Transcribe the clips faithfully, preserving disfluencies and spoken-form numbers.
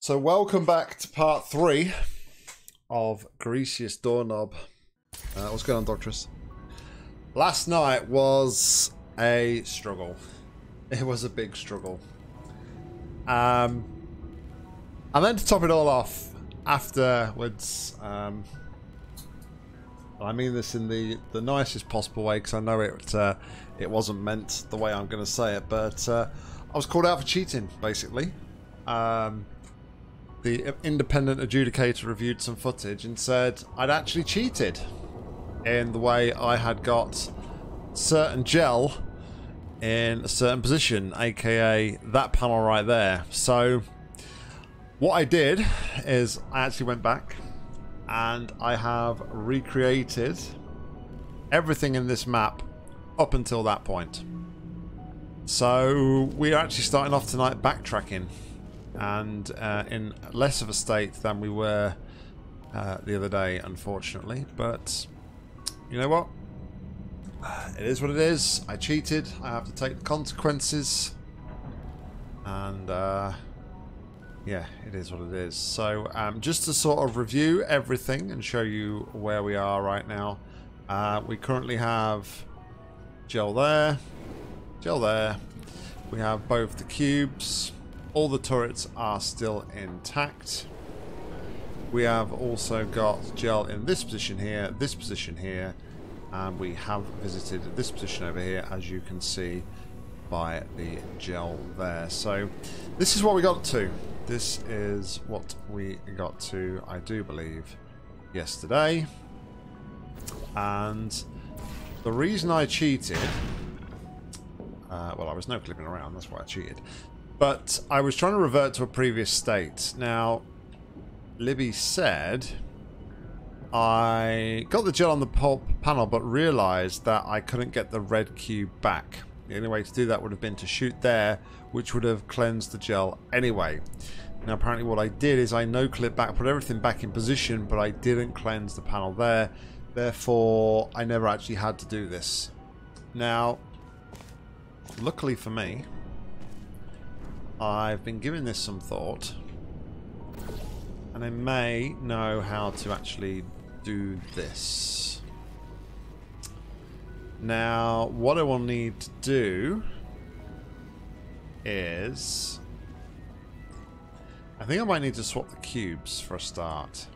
So welcome back to part three of Greasiest Doorknob. Uh, what's going on, Doctress? Last night was a struggle. It was a big struggle. Um, and then to top it all off, afterwards, um, I mean this in the, the nicest possible way, because I know it uh, it wasn't meant the way I'm going to say it, but uh, I was called out for cheating, basically. Um... The independent adjudicator reviewed some footage and said I'd actually cheated in the way I had got certain gel in a certain position, aka that panel right there. So what I did is I actually went back and I have recreated everything in this map up until that point. So we're actually starting off tonight backtracking, and uh, in less of a state than we were uh, the other day, unfortunately. But you know what? It is what it is. I cheated. I have to take the consequences. And uh, yeah, it is what it is. So um, just to sort of review everything and show you where we are right now. Uh, we currently have gel there, gel there. We have both the cubes. All the turrets are still intact. We have also got gel in this position here, this position here, and we have visited this position over here, as you can see by the gel there. So this is what we got to. This is what we got to, I do believe, yesterday. And the reason I cheated, uh, well, I was no clipping around, that's why I cheated. But I was trying to revert to a previous state. Now, Libby said I got the gel on the panel, but realised that I couldn't get the red cube back. The only way to do that would have been to shoot there, which would have cleansed the gel anyway. Now, apparently what I did is I no-clip back, put everything back in position, but I didn't cleanse the panel there. Therefore, I never actually had to do this. Now, luckily for me, I've been giving this some thought, and I may know how to actually do this. Now, what I will need to do is, I think I might need to swap the cubes for a start.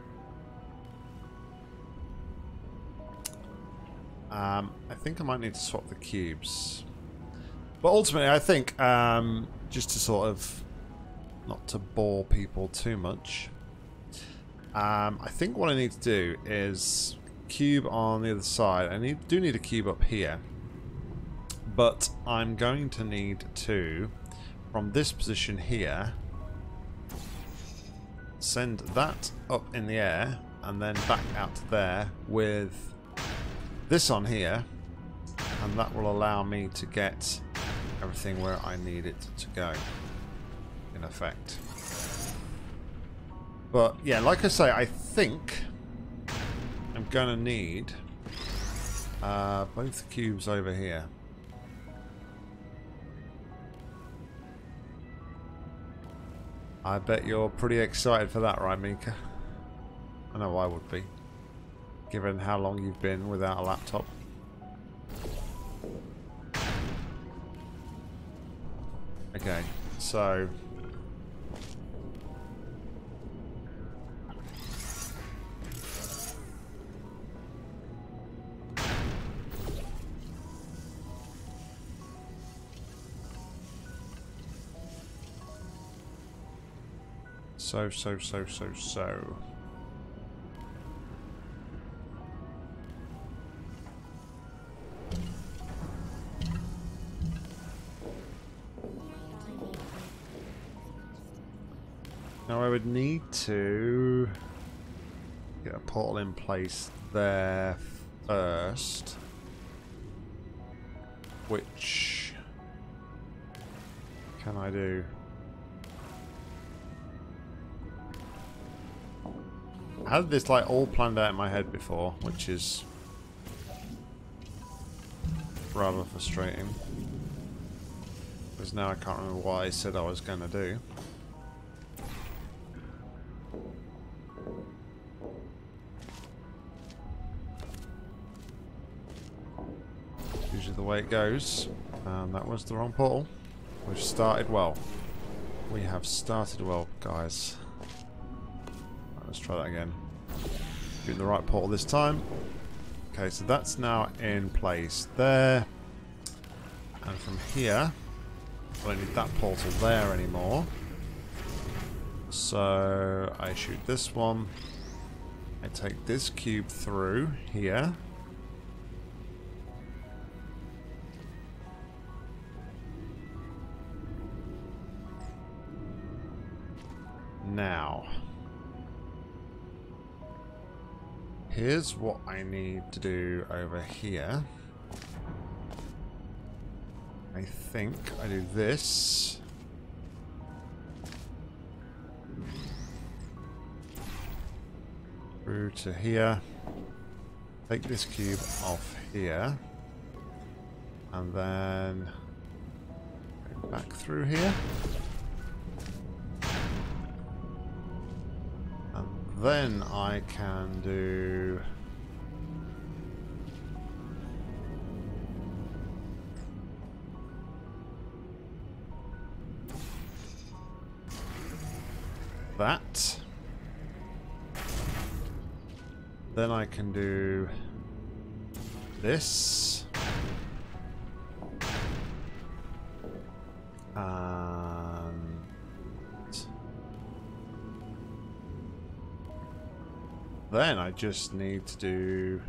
Um, I think I might need to swap the cubes. But ultimately, I think, um, just to sort of not to bore people too much, um, I think what I need to do is cube on the other side. I need do need a cube up here, but I'm going to need to, from this position here, send that up in the air and then back out to there with this on here, and that will allow me to get everything where I need it to go, in effect. But yeah, like I say, I think I'm gonna need uh, both cubes over here. I bet you're pretty excited for that, right, Mika? I know I would be, given how long you've been without a laptop. Okay, so so so so so so now I would need to get a portal in place there first, which can I do? I had this like all planned out in my head before, which is rather frustrating, because now I can't remember what I said I was going to do. way it goes. And that was the wrong portal. We've started well. We have started well, guys. Right, let's try that again. Doing the right portal this time. Okay, so that's now in place there. And from here, I don't need that portal there anymore. So I shoot this one. I take this cube through here. Now, here's what I need to do over here. I think I do this. Through to here. Take this cube off here. And then go back through here. And then I can do that. Then I can do this. And then I just need to do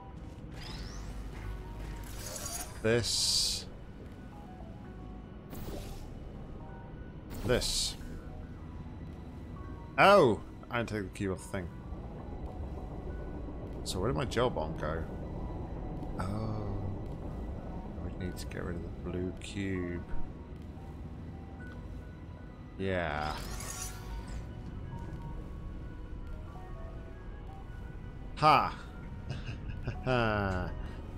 this. This. Oh! I didn't take the cube off the thing. So where did my gel bomb go? Oh. We need to get rid of the blue cube. Yeah. Ha! Ha!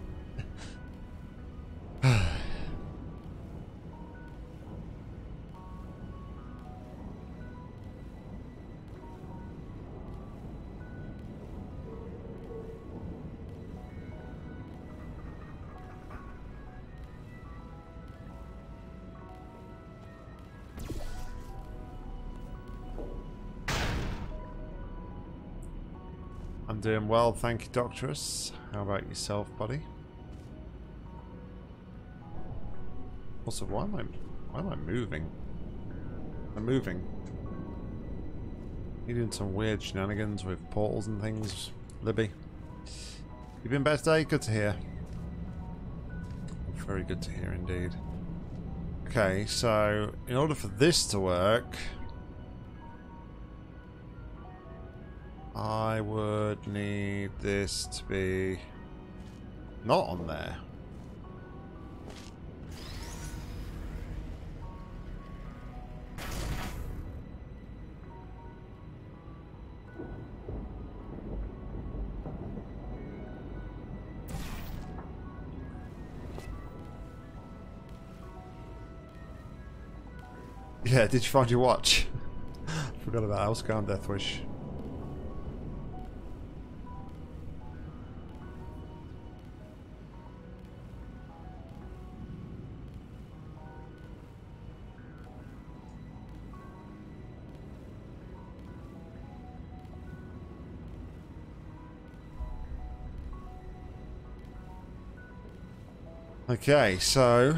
I'm doing well, thank you, Doctoress. How about yourself, buddy? Also, why am I why am I moving? I'm moving. You doing some weird shenanigans with portals and things, Libby? You been better today? Good to hear. Very good to hear indeed. Okay, so in order for this to work, I would need this to be not on there. Yeah, did you find your watch? Forgot about that. What's going on, Deathwish? Okay, so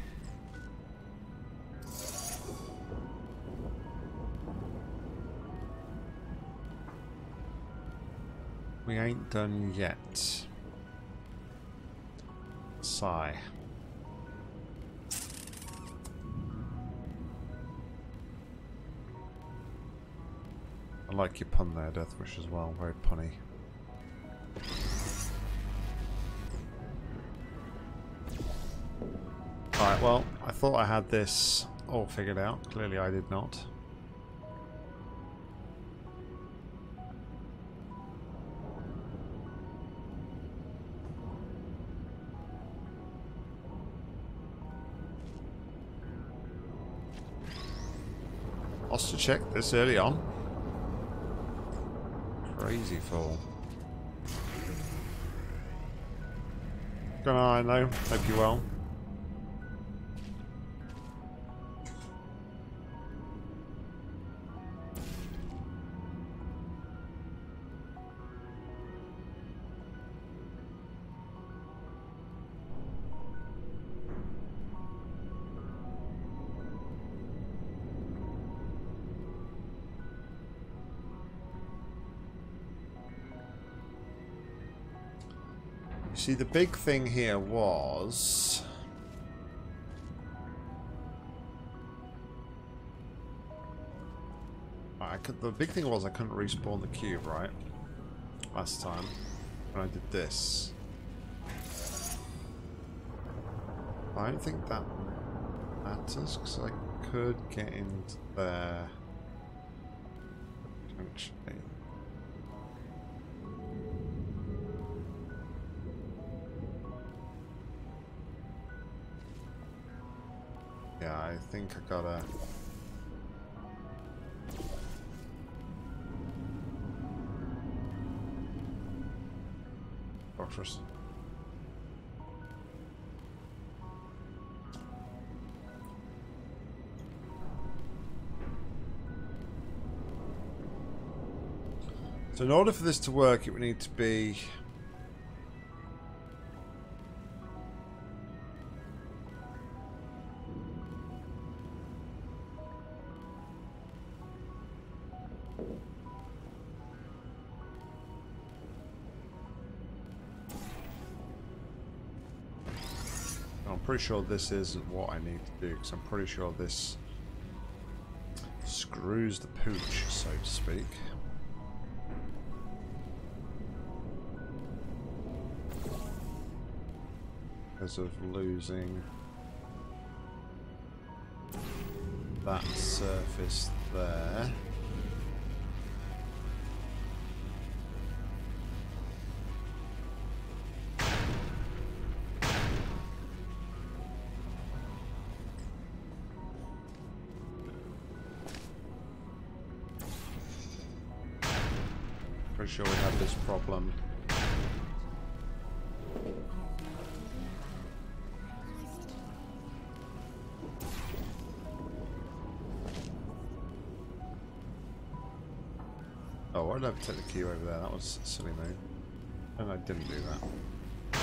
we ain't done yet. Sigh. I like your pun there, Deathwish, as well. Very punny. Alright, well, I thought I had this all figured out. Clearly I did not. Lost to check this early on. Crazy fool. going on, though? Hope you're well. See, the big thing here was... I could, the big thing was I couldn't respawn the cube, right? Last time when I did this. I don't think that matters because I could get into there. Potentially. Yeah, I think I gotta... Fortress. So in order for this to work, it would need to be... I'm pretty sure this isn't what I need to do, because I'm pretty sure this screws the pooch, so to speak. Because of losing that surface there. Pretty sure we have this problem. Oh, why did I take the key over there? That was a silly move. And I didn't do that.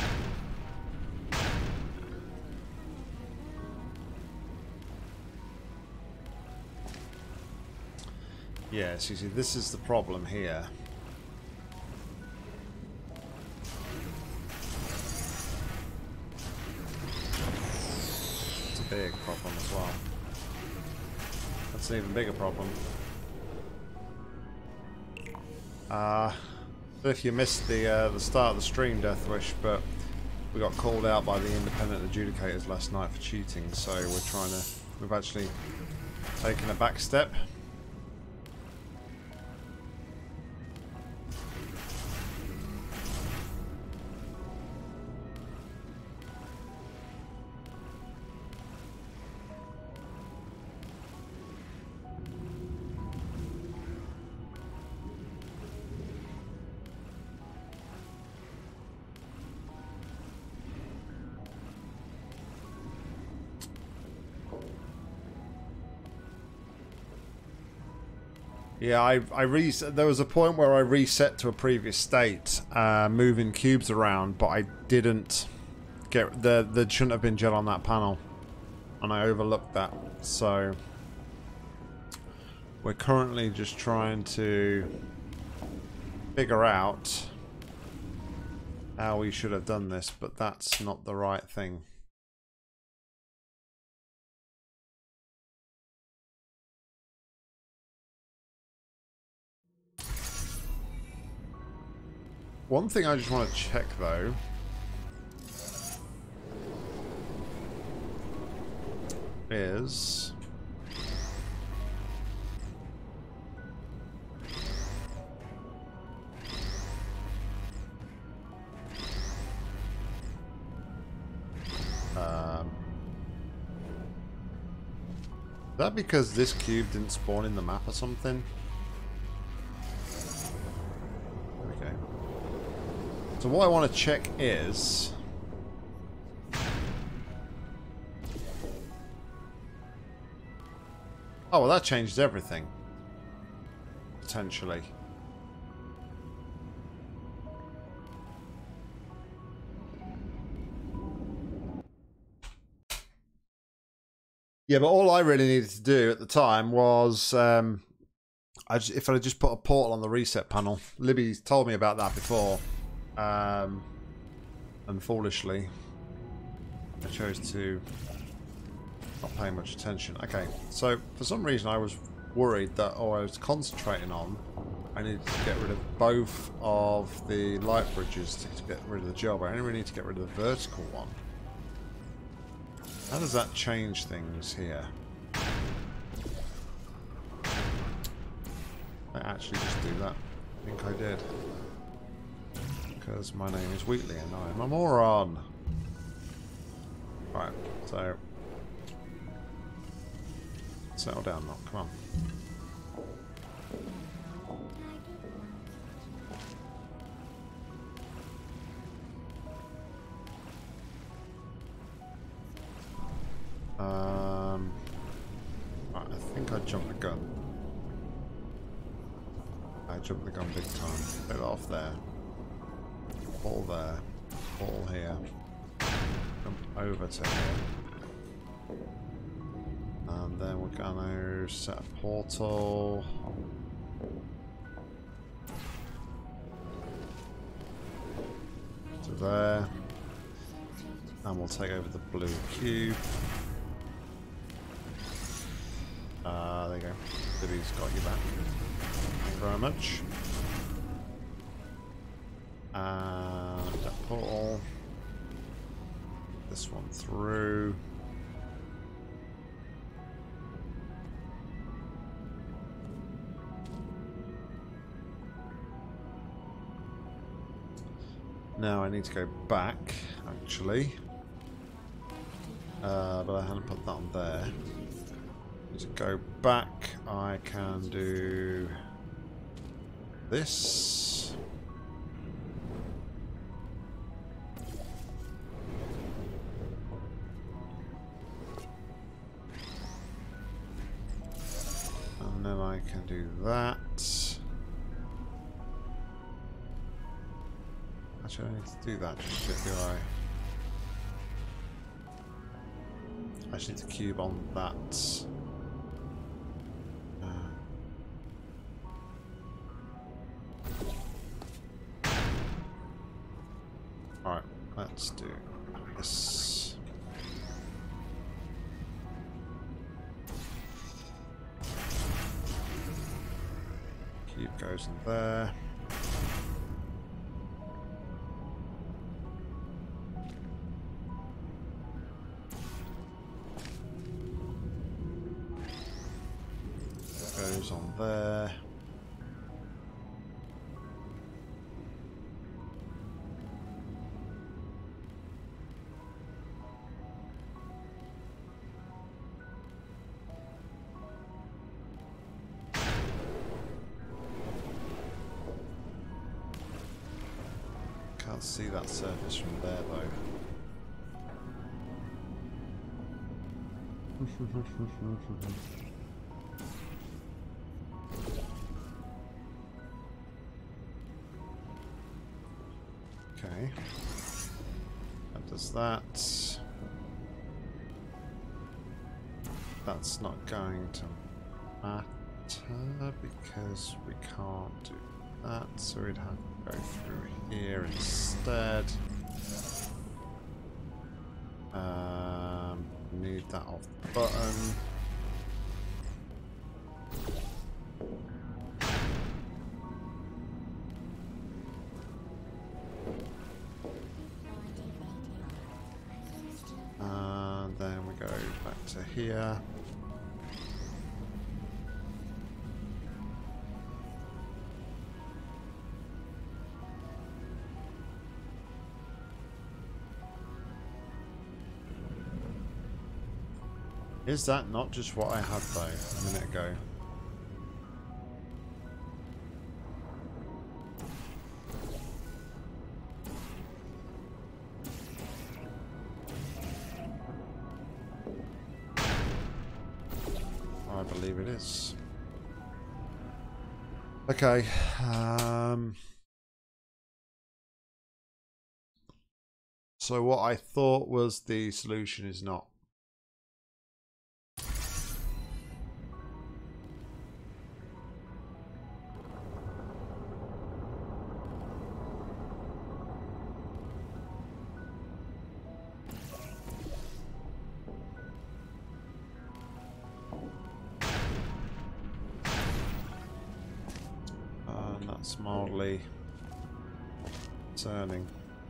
Yes, you see, this is the problem here. It's a big problem as well. That's an even bigger problem. Uh, if you missed the uh, the start of the stream, Deathwish, but we got called out by the independent adjudicators last night for cheating, so we're trying to, we've actually taken a back step. Yeah, I I re there was a point where I reset to a previous state, uh, moving cubes around, but I didn't get there. There shouldn't have been gel on that panel, and I overlooked that. So we're currently just trying to figure out how we should have done this, but that's not the right thing. One thing I just want to check though is um, is that because this cube didn't spawn in the map or something? So what I want to check is Oh, well, that changed everything. Potentially. Yeah, but all I really needed to do at the time was... Um, I just, if I just put a portal on the reset panel. Libby told me about that before. Um, and foolishly, I chose to not pay much attention. Okay, so for some reason I was worried that, oh, I was concentrating on, I needed to get rid of both of the light bridges to, to get rid of the job. I only really need to get rid of the vertical one. How does that change things here? I actually just do that. I think I did. Because my name is Wheatley and I'm a moron. Right, so... settle down, Nock, come on. Um... Right, I think I jumped the gun. I jumped the gun big time. Put it off there. Ball there. Ball here. Jump over to here. And then we're gonna set a portal. To there. And we'll take over the blue cube. Uh, there you go. Libby's got you back. Thank you very much. And that portal. This one through. Now I need to go back, actually. Uh, but I hadn't put that on there. To go back, I can do this. And then I can do that. Actually, I need to do that just yet, do I? I just need to cube on that. Alright, let's do this. Cube goes in there. Goes on there. Can't see that surface from there though. Okay. That does that. That's not going to matter because we can't do that, so we'd have to go through here instead. Um, need that off the button. And then we go back to here. Is that not just what I had though a minute ago? I believe believe it is. Okay. Um, so what I thought was the solution is not. And that's mildly turning.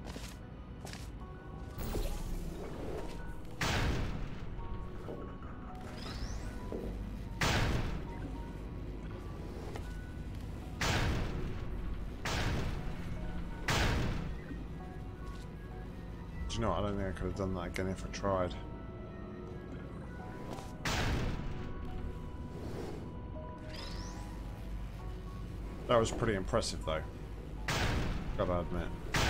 Do you know what? I don't think I could have done that again if I tried. That was pretty impressive though, gotta admit.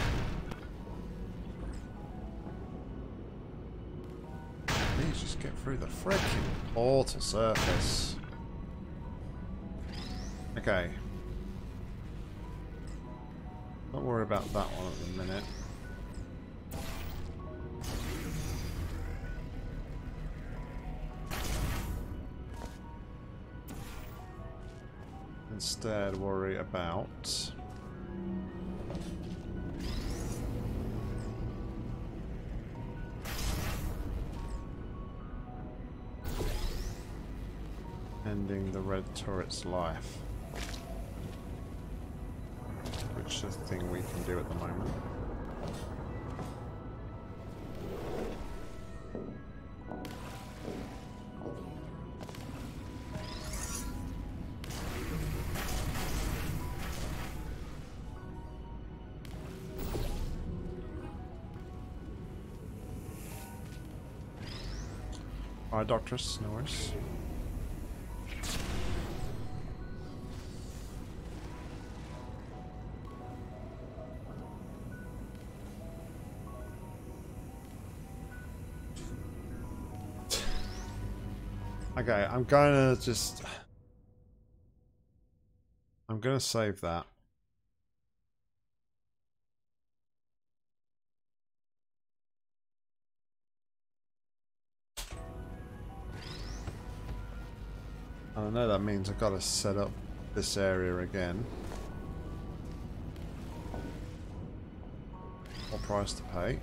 Please just get through the freaking portal surface. Okay. Don't worry about that one at the minute. Instead, worry about ending the red turret's life, which is a thing we can do at the moment. Alright, Doctress, no worries. Okay, I'm gonna just... I'm gonna save that. I know that means I've got to set up this area again. What price to pay?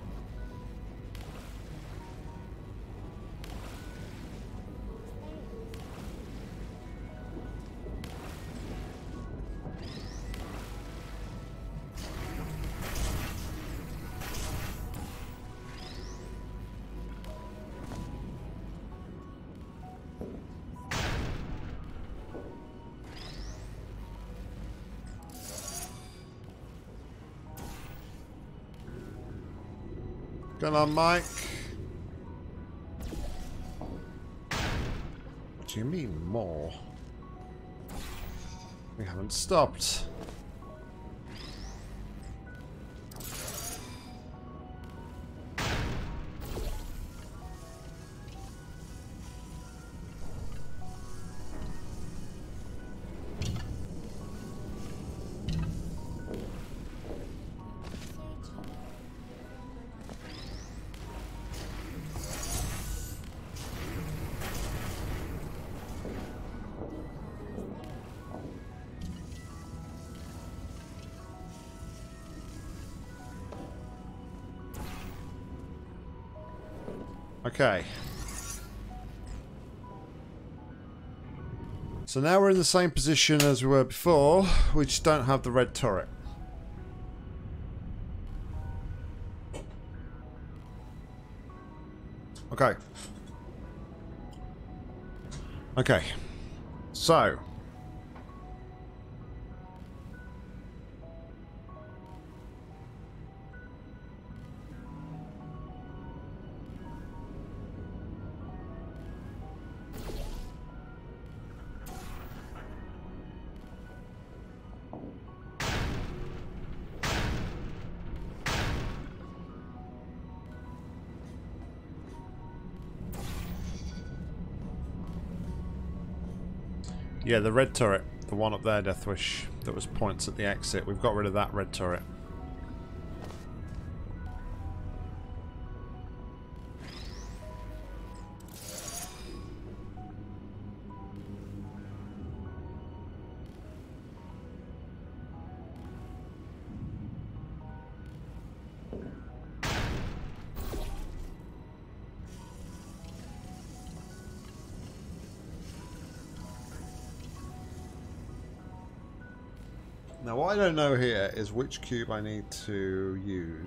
Come on, Mike. What do you mean, more? We haven't stopped. Okay. So now we're in the same position as we were before. We just don't have the red turret. Okay. Okay. So. Yeah, the red turret. The one up there, Deathwish, that was points at the exit. We've got rid of that red turret. Now what I don't know here is which cube I need to use.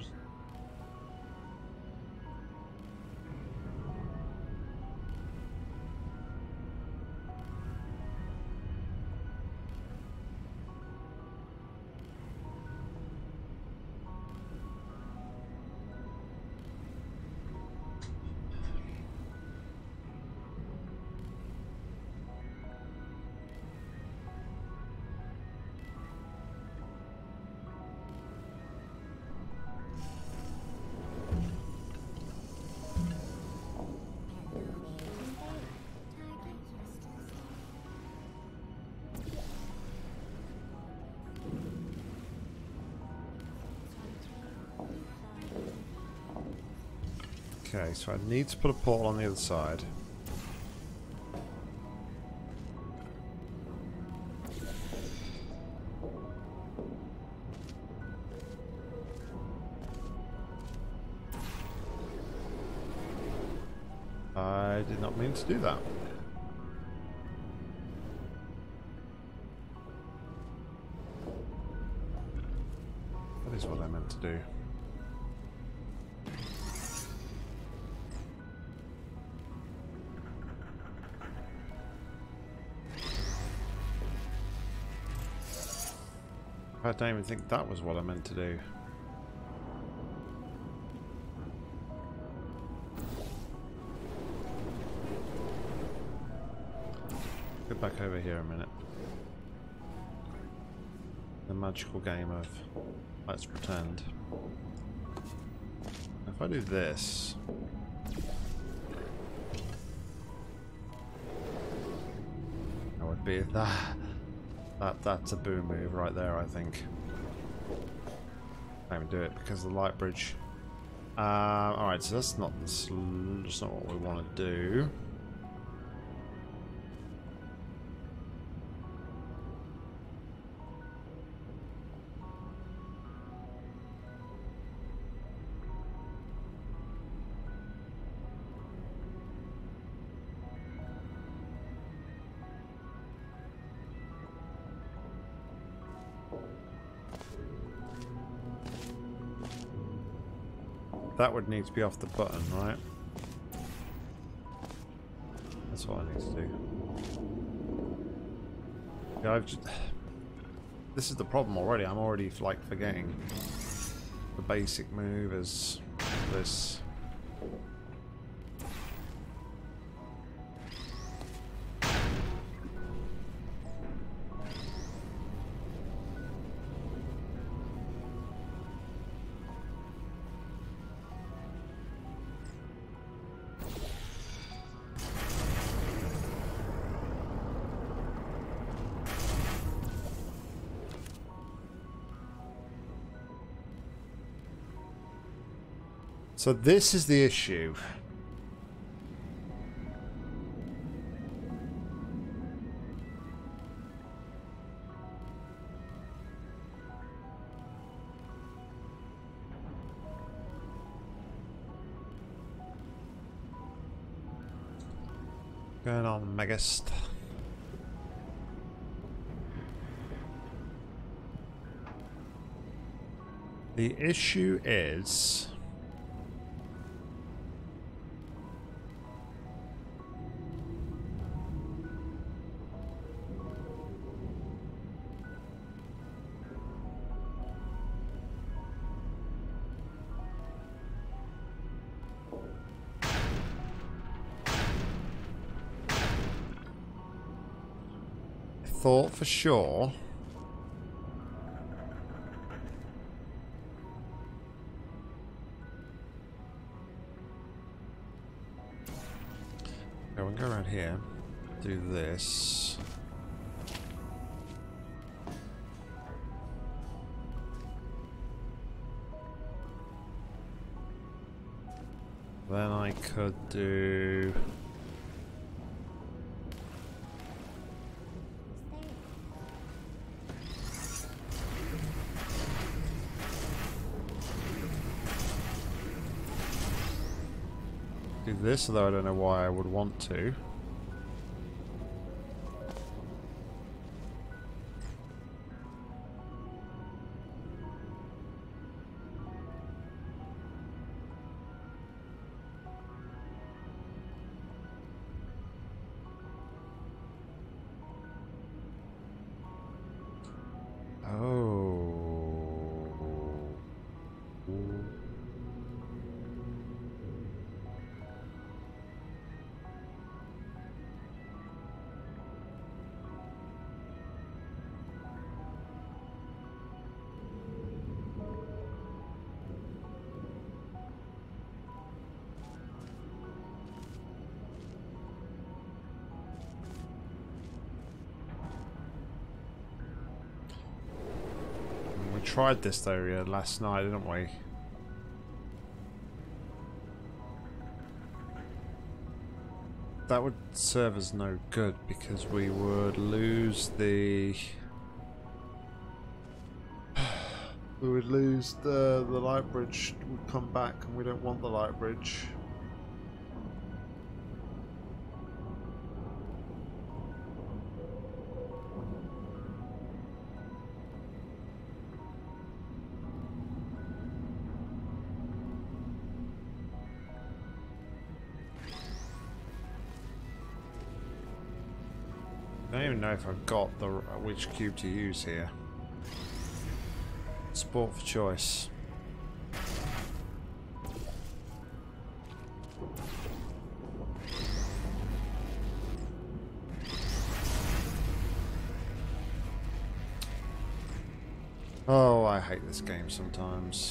Okay, so I need to put a portal on the other side. I did not mean to do that. That is what I meant to do. I don't even think that was what I meant to do. Go back over here a minute. The magical game of let's pretend. If I do this, that would be that. That that's a boom move right there, I think. I can't even do it because of the light bridge. Um, all right, so that's not that's not what we want to do. That would need to be off the button, right? That's what I need to do. Yeah, I've just, this is the problem already. I'm already like forgetting the basic move is this. So this is the issue. Going on, Megast. The issue is thought for sure go and go around here, do this. Then I could do... do this, although I don't know why I would want to. Tried this area last night, didn't we? That would serve us no good because we would lose the we would lose the the light bridge would come back, and we don't want the light bridge. I don't even know if I've got the which cube to use here. Sport for choice. Oh, I hate this game sometimes.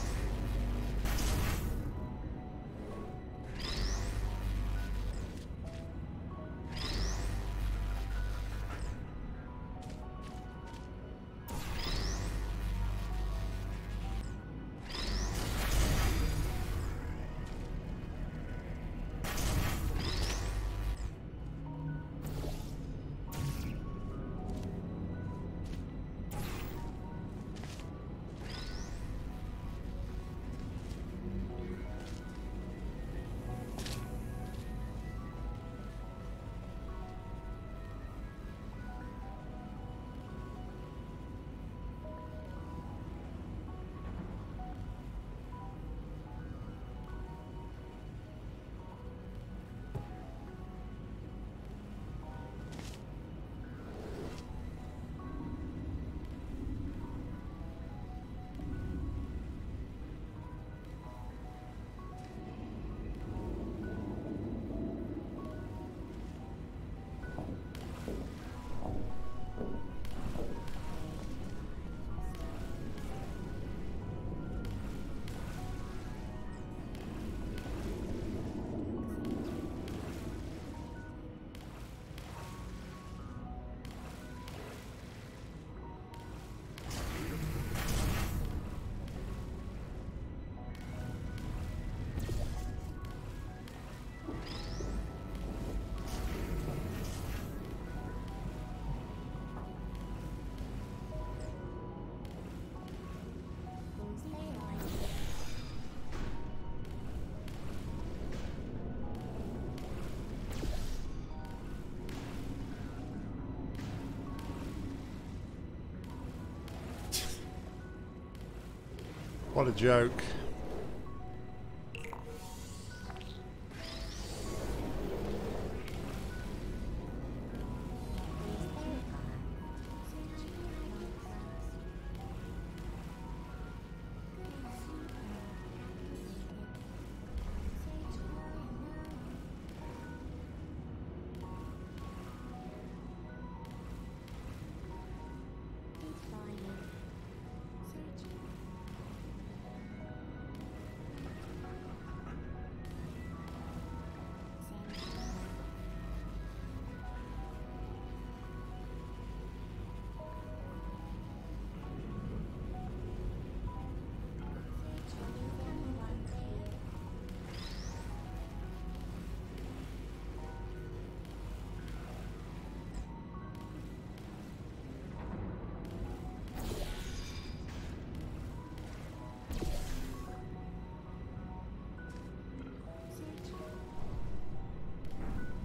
What a joke.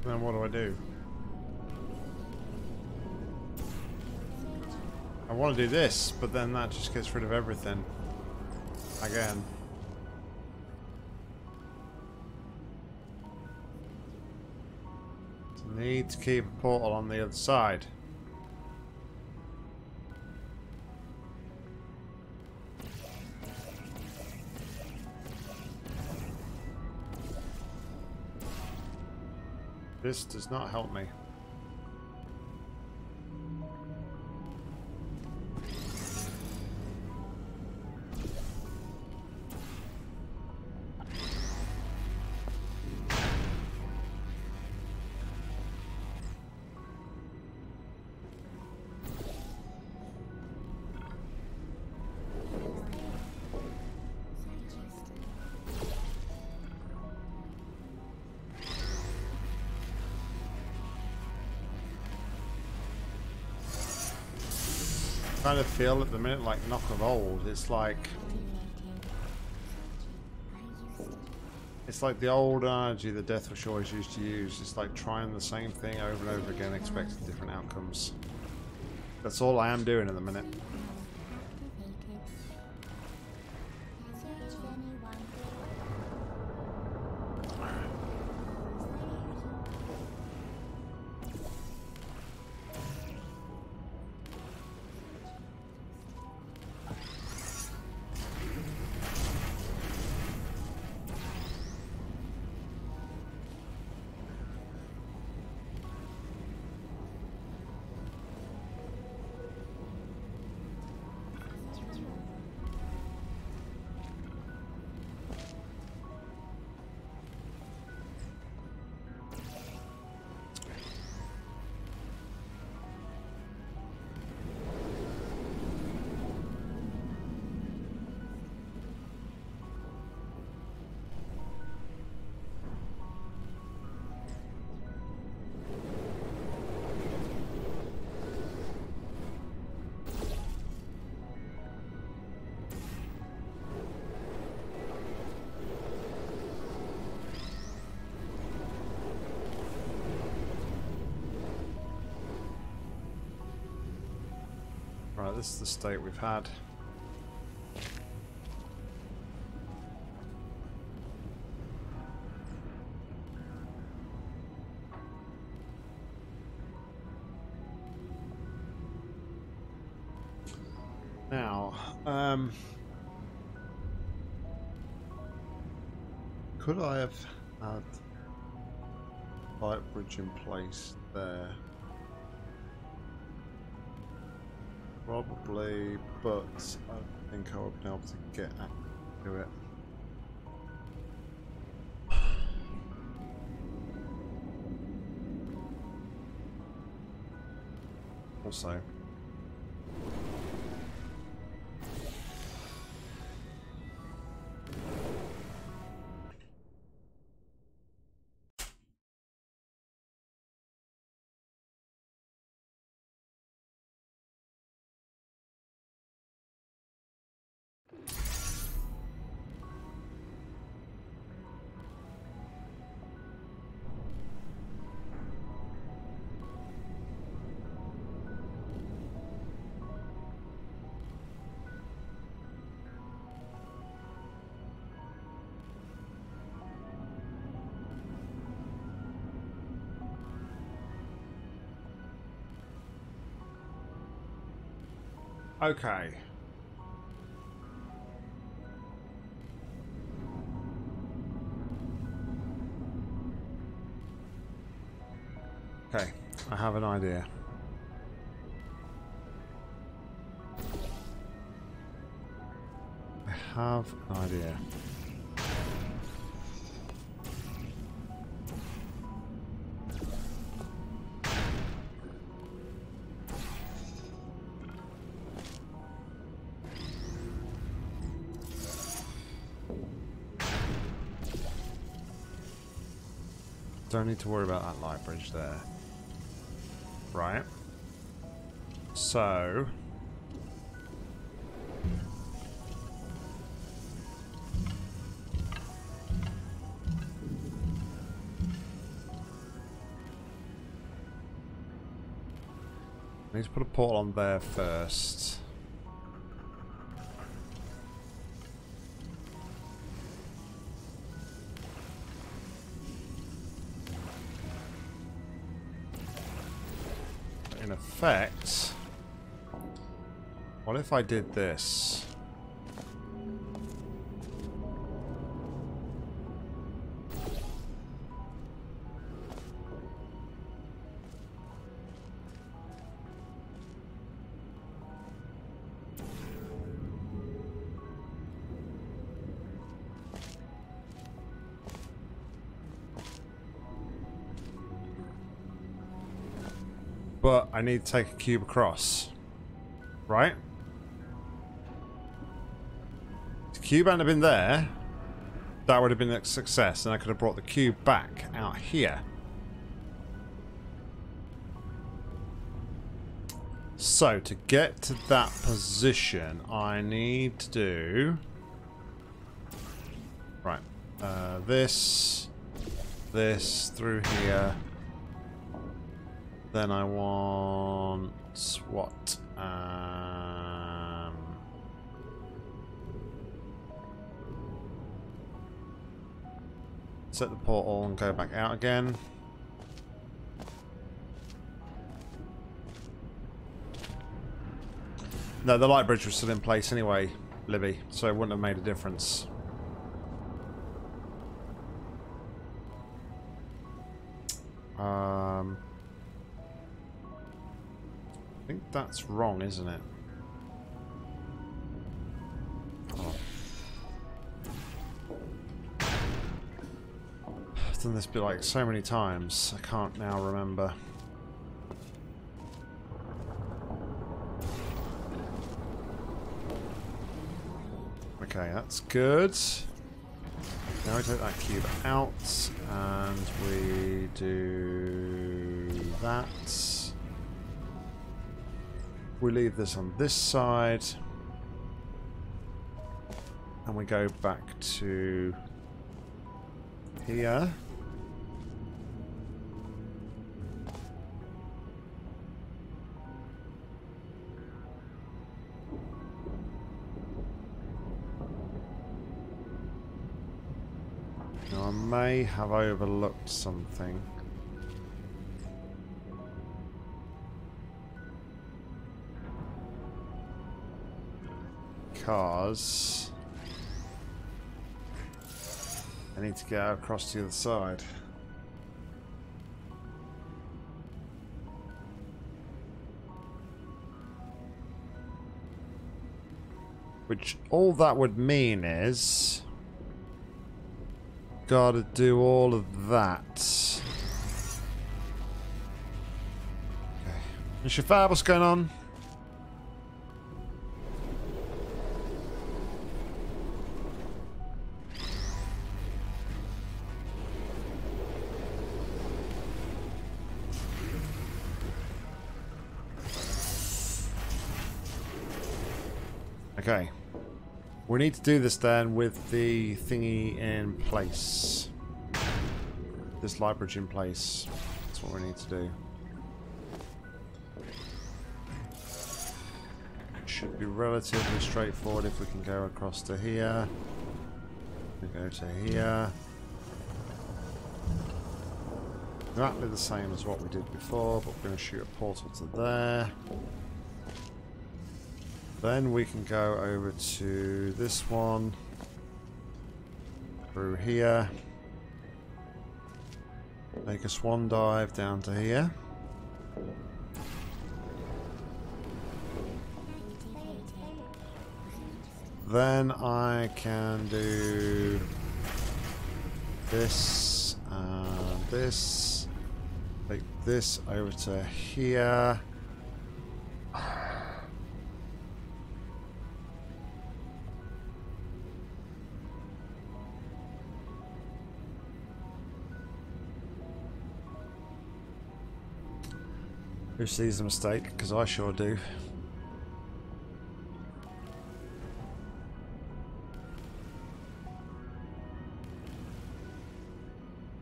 then what do I do? I want to do this, but then that just gets rid of everything. Again. Need to keep a portal on the other side. This does not help me. I kind of feel at the minute like Nock of old. It's like it's like the old energy that Deathwish always used to use. It's like trying the same thing over and over again, expecting different outcomes. That's all I am doing at the minute. Right, this is the state we've had. Now, um, could I have had light bridge in place there? Probably, but I think I would be able to get to it. Also, okay. Okay, I have an idea. I have an idea. Don't need to worry about that light bridge there. Right. So... need to put a portal on there first. In effect, what if I did this? But I need to take a cube across, right? If the cube hadn't have been there, that would have been a success, and I could have brought the cube back out here. So, to get to that position, I need to do... Right, uh, this, this, through here. Then I want what? Um, set the portal and go back out again. No, the light bridge was still in place anyway, Libby, so it wouldn't have made a difference. Um... I think that's wrong, isn't it? Oh. I've done this bit like so many times, I can't now remember. Okay, that's good. Now we take that cube out and we do that. We leave this on this side and we go back to here. Now I may have overlooked something. Because I need to get across to the other side. Which all that would mean is gotta do all of that. Okay. Mister Fab, what's going on? Okay, we need to do this then with the thingy in place. This light bridge in place. That's what we need to do. Should be relatively straightforward if we can go across to here. We go to here. Exactly the same as what we did before, but we're going to shoot a portal to there. Then we can go over to this one, through here, make a swan dive down to here. Then I can do this and this, take this over to here. Who sees a mistake? Because I sure do.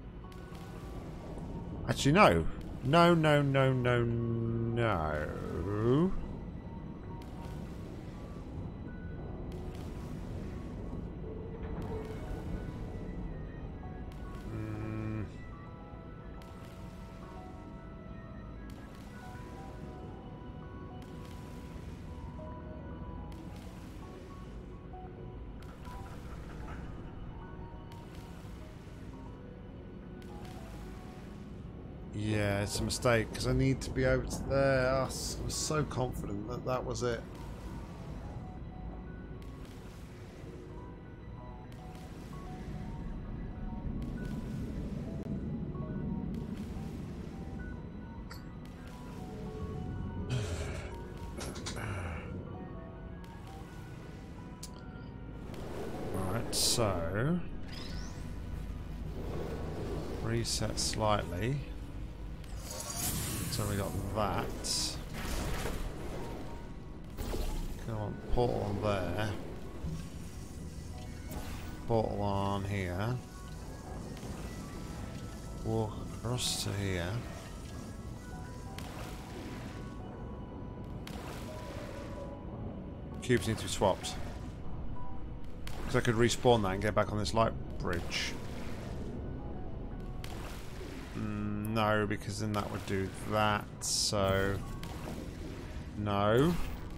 Actually, no. No, no, no, no, no. Yeah, it's a mistake because I need to be over to there. I was so confident that that was it. Alright, so reset slightly. So we got that. Come on, portal on there. Portal on here. Walk across to here. Cubes need to be swapped. Because I could respawn that and get back on this light bridge. No, because then that would do that, so... No.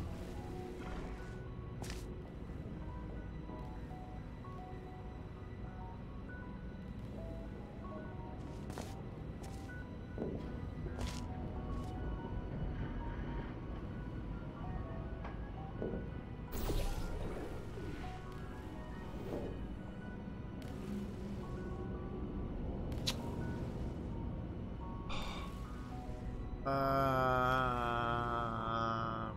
Uh,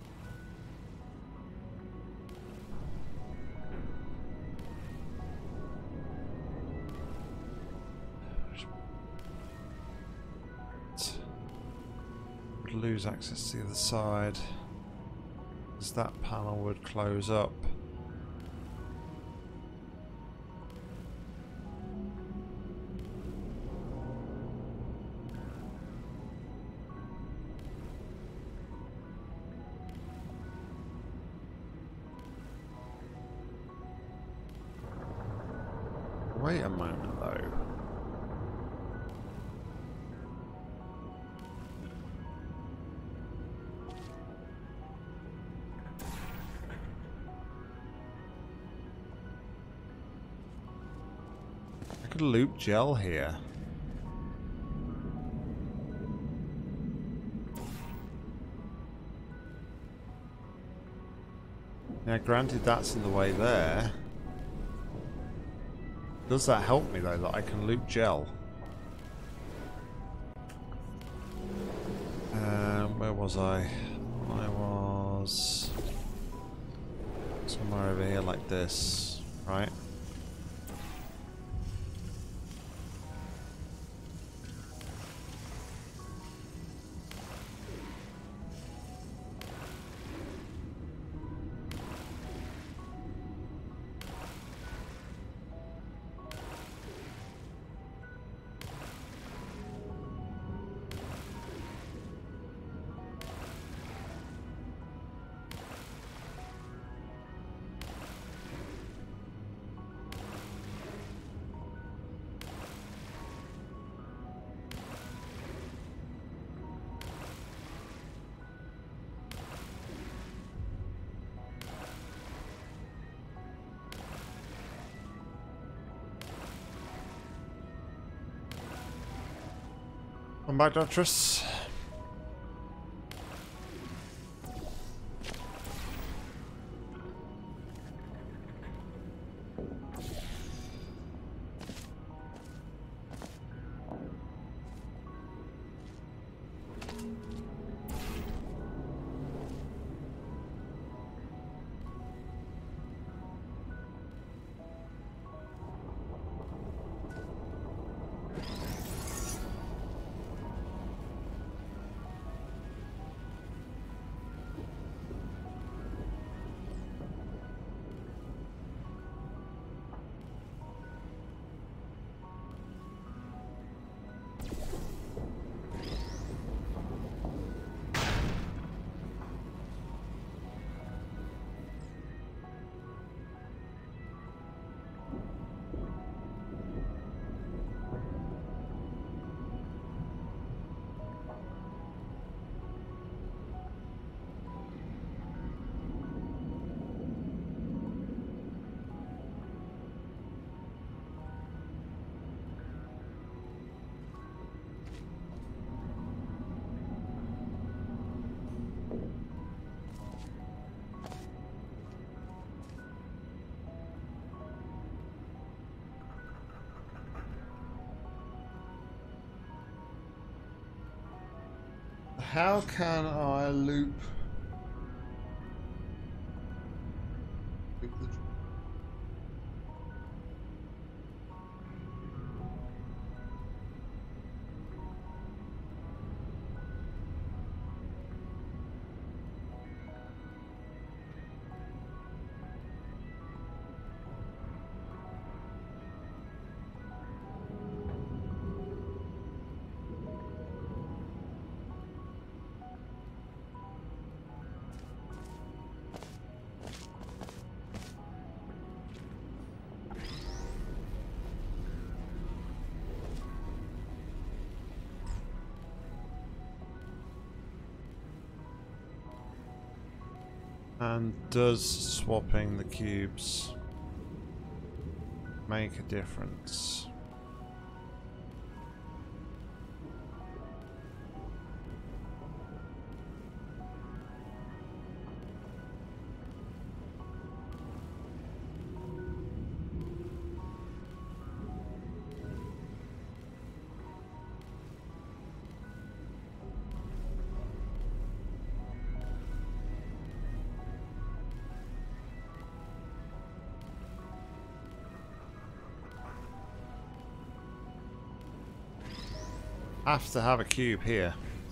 would lose access to the other side, because that panel would close up. Wait a moment, though. I could loop gel here. Now, granted, that's in the way there. Does that help me, though, that I can loop gel? Um, where was I? I was somewhere over here like this, right? Come back, Doctress. how can I loop? loop the... And does swapping the cubes make a difference? Have to have a cube here.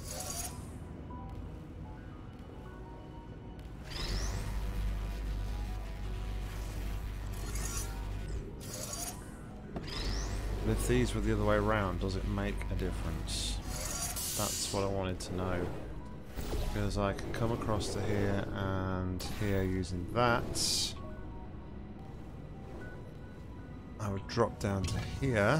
But if these were the other way around, does it make a difference? That's what I wanted to know. Because I can come across to here and here using that. I would drop down to here.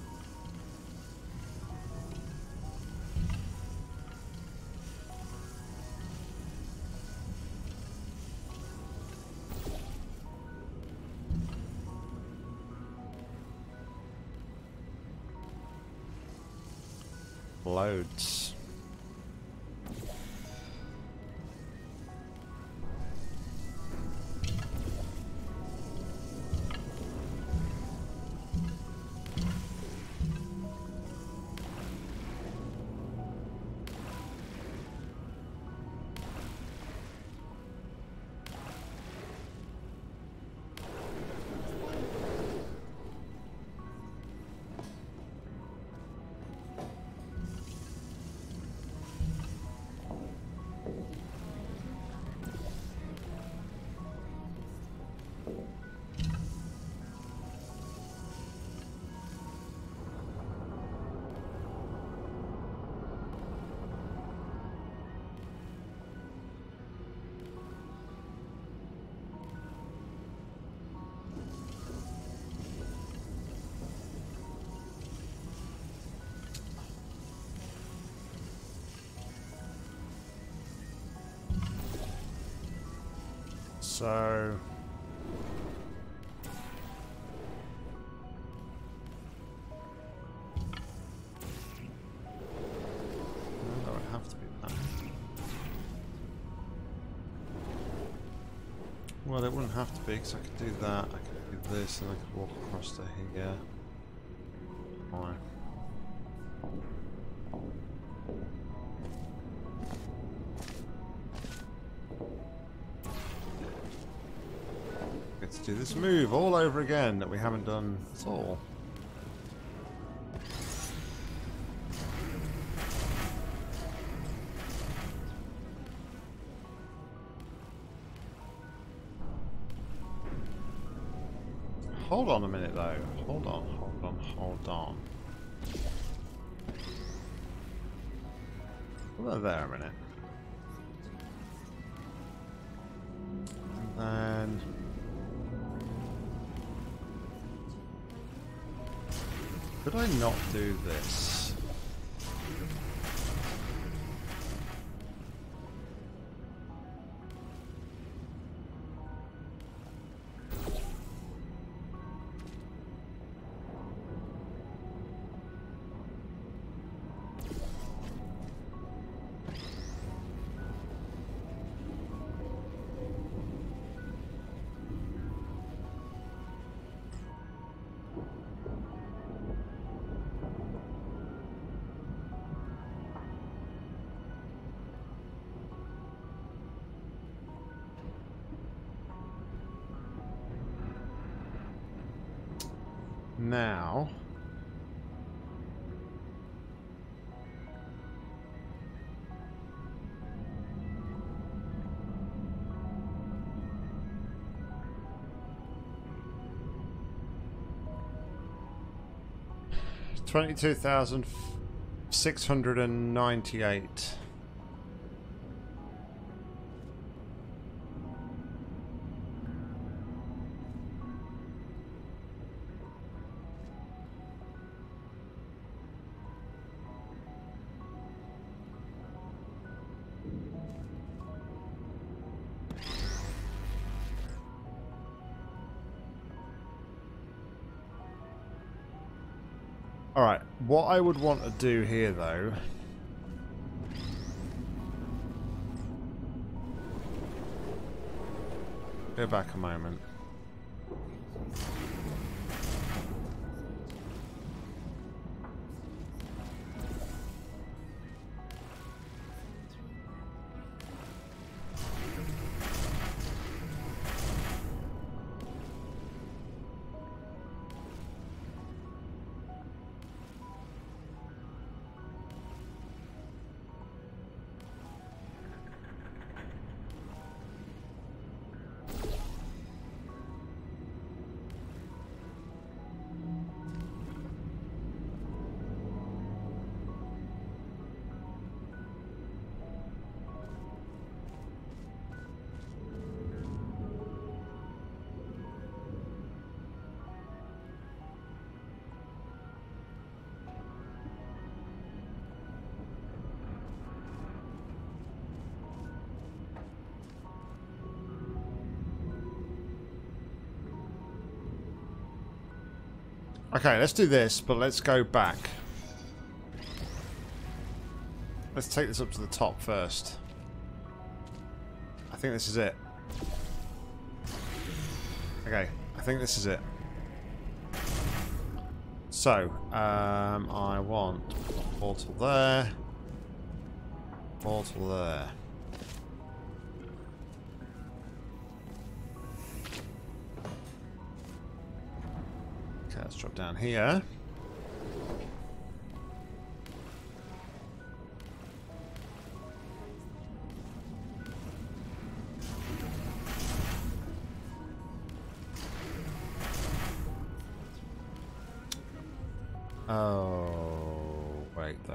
Loads. So no, it have to be that. Well, it wouldn't have to be, because I could do that, I could do this, and I could walk across to here. Fine. To do this move all over again that we haven't done at all. Hold on a minute though. Hold on, hold on, hold on. Hold on there a minute. And then could I not do this? Now... twenty-two thousand six hundred ninety-eight. Alright, what I would want to do here though... Go back a moment. Okay, let's do this, but let's go back. Let's take this up to the top first. I think this is it. Okay, I think this is it. So, um, I want portal there, portal there. Okay, let's drop down here. Oh, wait though.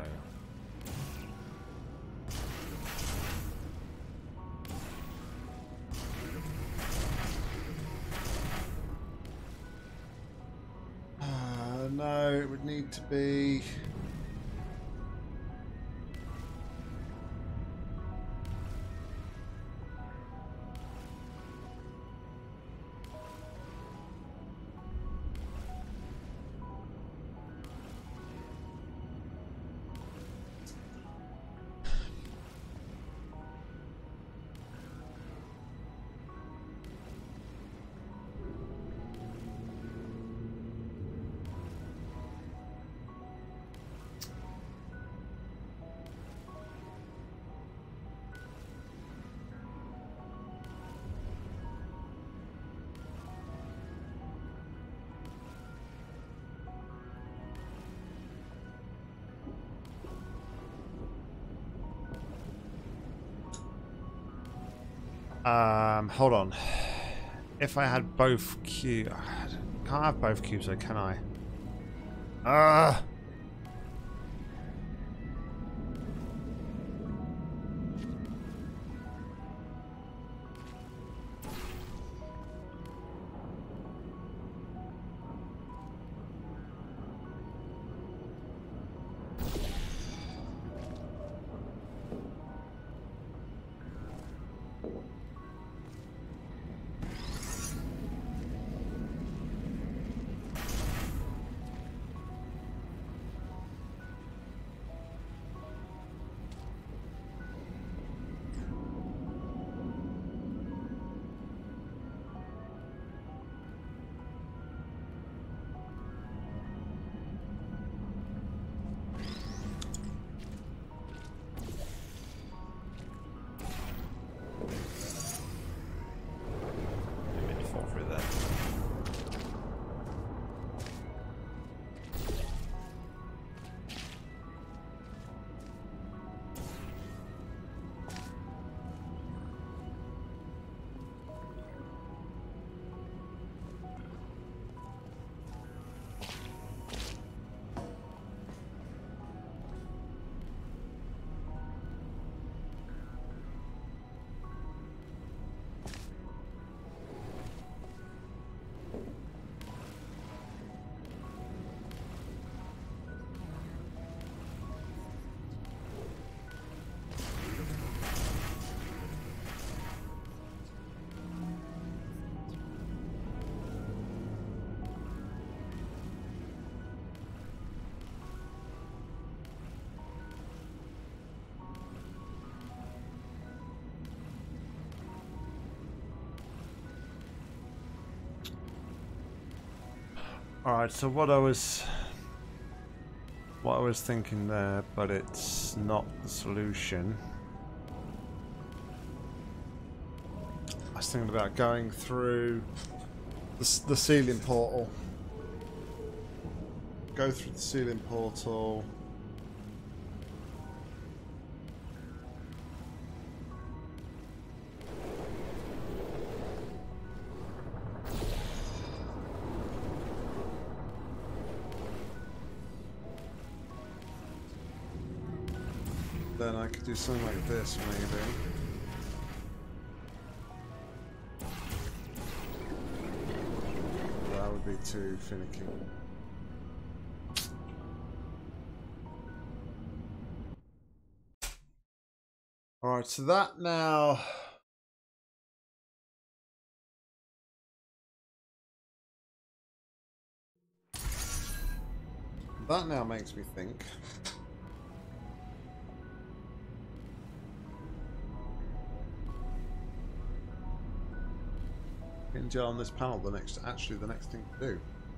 Uh, no, it would need to be... Um, hold on. If I had both cubes... Can't have both cubes though, can I? Ah! Alright, so what I was what I was thinking there, but it's not the solution. I was thinking about going through the, the ceiling portal. Go through the ceiling portal. Then I could do something like this, maybe. That would be too finicky. Alright, so that now... That now makes me think. Getting gel on this panel, the next, actually the next thing to do.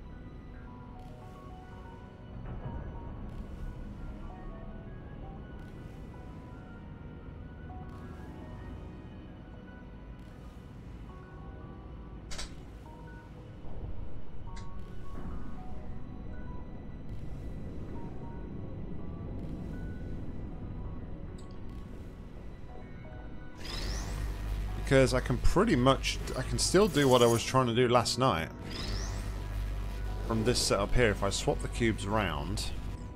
Because I can pretty much, I can still do what I was trying to do last night from this setup here. If I swap the cubes around,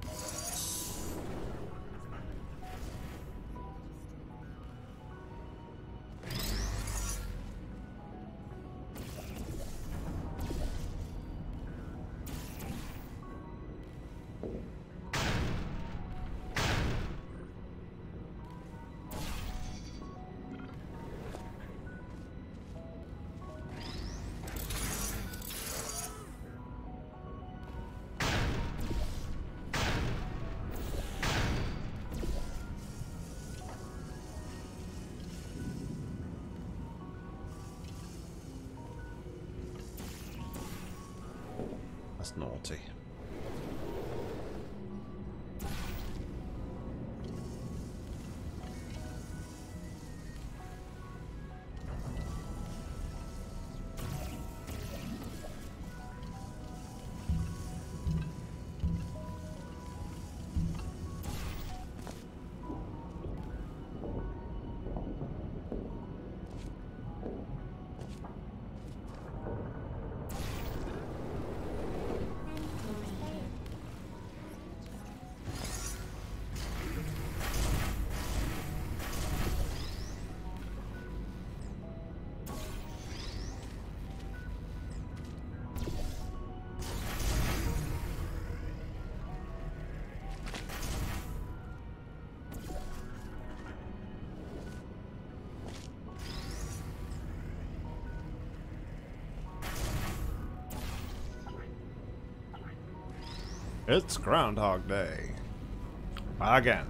that's naughty. It's Groundhog Day. Again.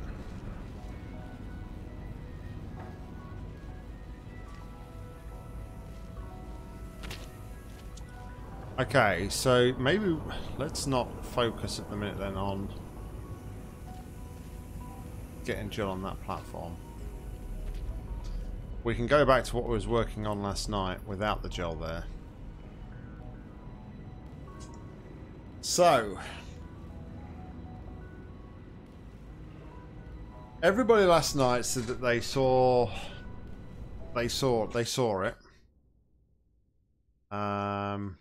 Okay, so maybe let's not focus at the minute then on getting Jill on that platform. We can go back to what we was working on last night without the gel there. So... everybody last night said that they saw, they saw, they saw it. Um,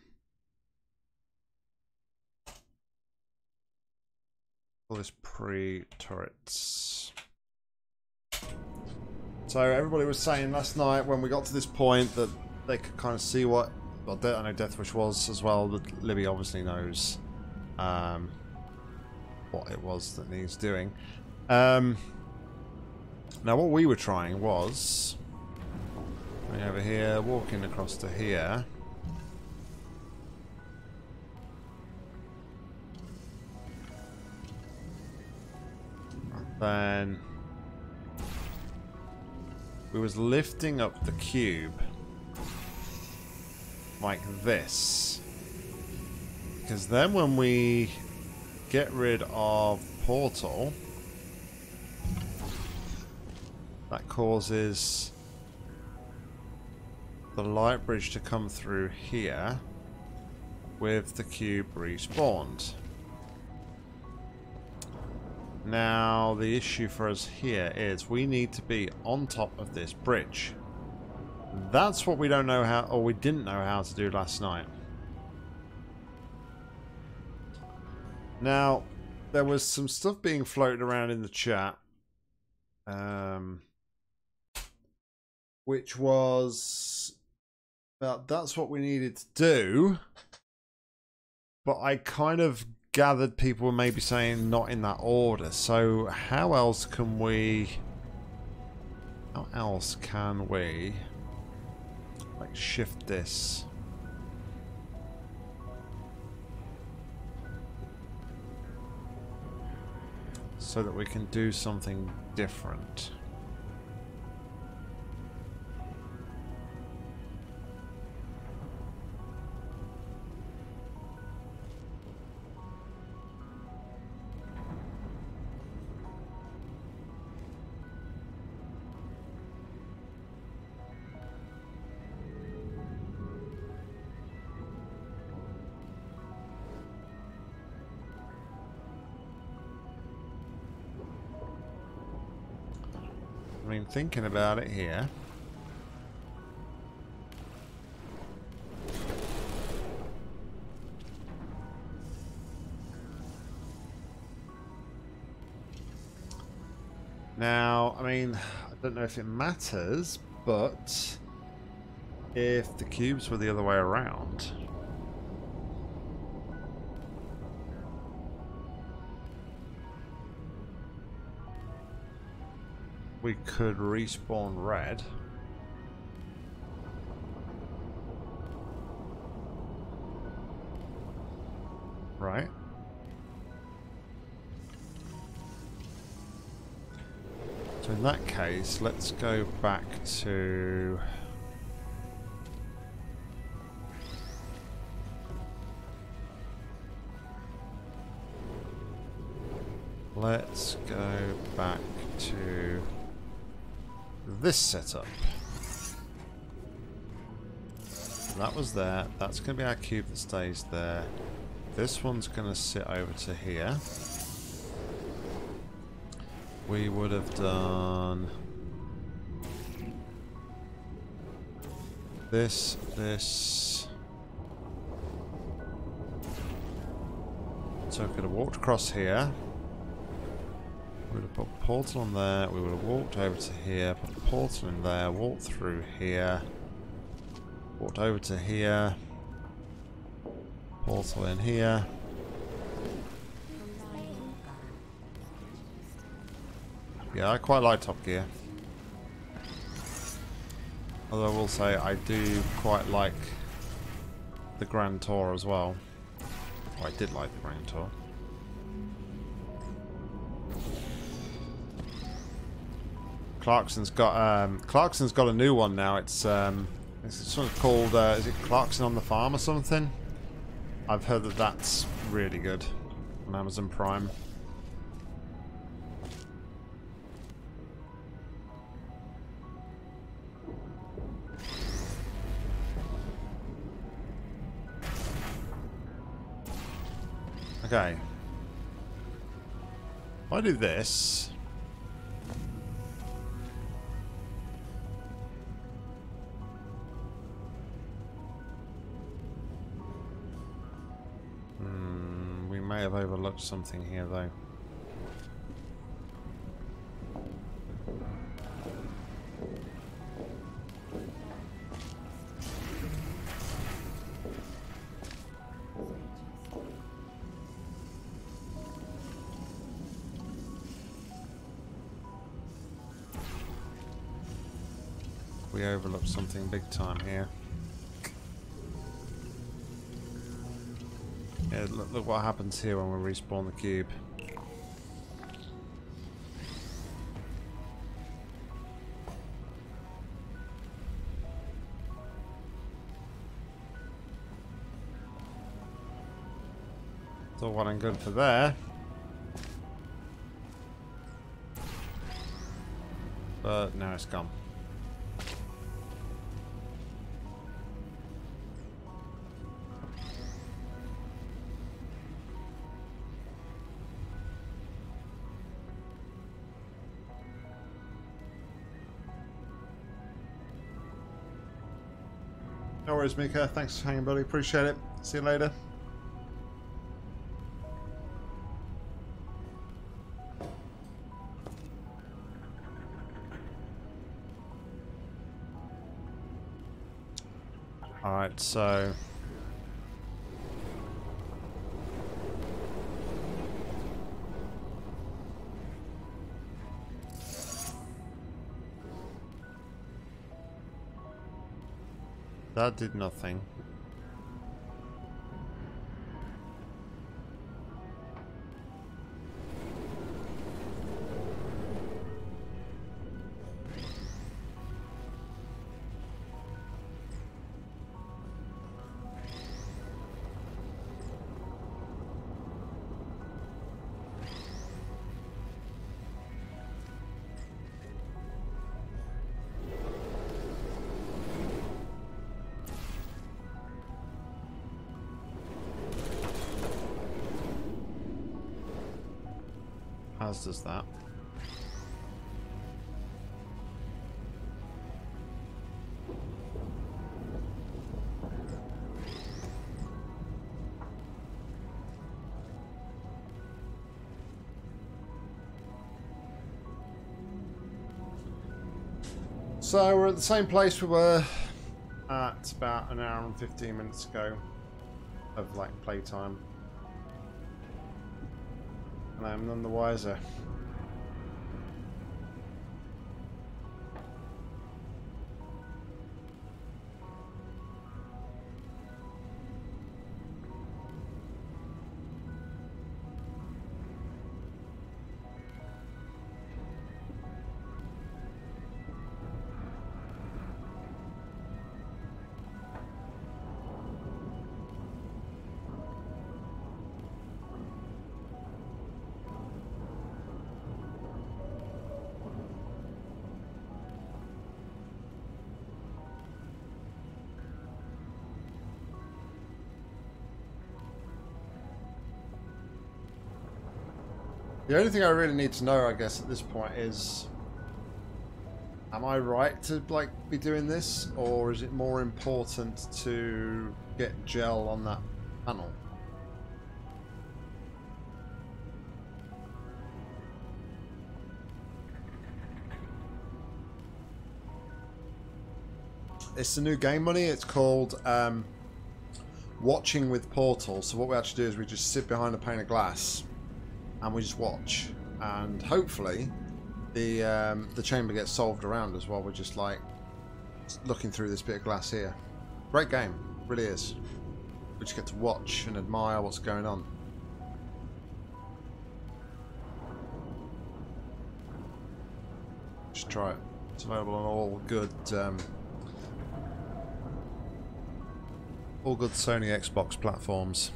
all this pre-turrets. So everybody was saying last night when we got to this point that they could kind of see what, well, I know Deathwish was as well. That Libby obviously knows um, what it was that he's doing. Um, Now what we were trying was going over here, walking across to here. And then we was lifting up the cube like this Because then when we get rid of portal, that causes the light bridge to come through here with the cube respawned. Now the issue for us here is we need to be on top of this bridge. That's what we don't know how, or we didn't know how to do last night. Now, there was some stuff being floated around in the chat, um, which was that that's what we needed to do, but I kind of gathered people were maybe saying not in that order. So how else can we, how else can we like shift this? So that we can do something different. I mean, thinking about it here, now, I mean, I don't know if it matters, but if the cubes were the other way around, we could respawn red. Right. So in that case, let's go back to let's go back to this setup. That was there. That's going to be our cube that stays there. This one's going to sit over to here. We would have done this, this. So we could have walked across here. We would have put a portal on there, we would have walked over to here, put a portal in there, walked through here, walked over to here, portal in here. Yeah, I quite like Top Gear. Although I will say I do quite like the Grand Tour as well. Oh, I did like the Grand Tour. Clarkson's got um, Clarkson's got a new one now. It's um, it's something called uh, is it Clarkson on the Farm or something? I've heard that that's really good on Amazon Prime. Okay. If I do this. Hmm, we may have overlooked something here though. We overlooked something big time here. Yeah, look, look what happens here when we respawn the cube. It's all well and good for there. But now it's gone. No worries, Mika. Thanks for hanging, buddy. Appreciate it. See you later. Alright, so... that did nothing. As does that. So we're at the same place we were at about an hour and fifteen minutes ago of like playtime. And I'm none the wiser. The only thing I really need to know, I guess, at this point is, am I right to like be doing this, or is it more important to get gel on that panel? It's a new game, money. It's called um, Watching with Portal. So what we actually do is we just sit behind a pane of glass and we just watch, and hopefully the um, the chamber gets solved around us while we're just like looking through this bit of glass here. Great game, really is. We just get to watch and admire what's going on. Just try it. It's available on all good um, all good Sony Xbox platforms.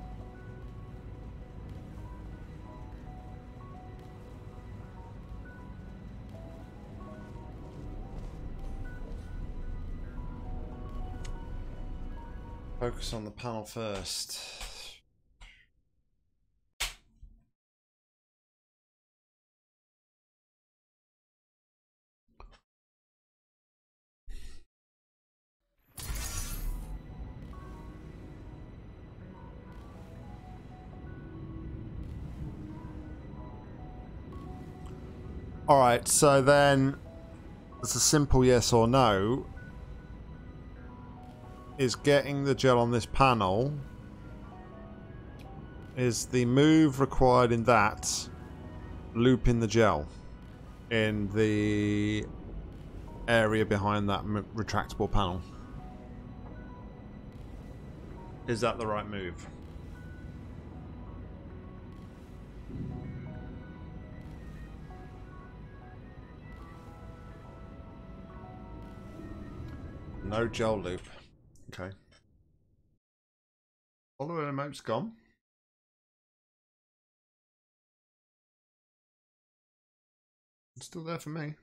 Focus on the panel first. Alright, so then it's a simple yes or no. Is getting the gel on this panel, is the move required in that looping the gel in the area behind that m retractable panel? Is that the right move? No gel loop. Okay. Follower emote's gone. It's still there for me.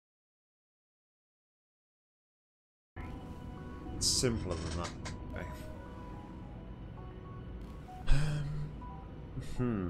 It's simpler than that. Okay. Um, hmm.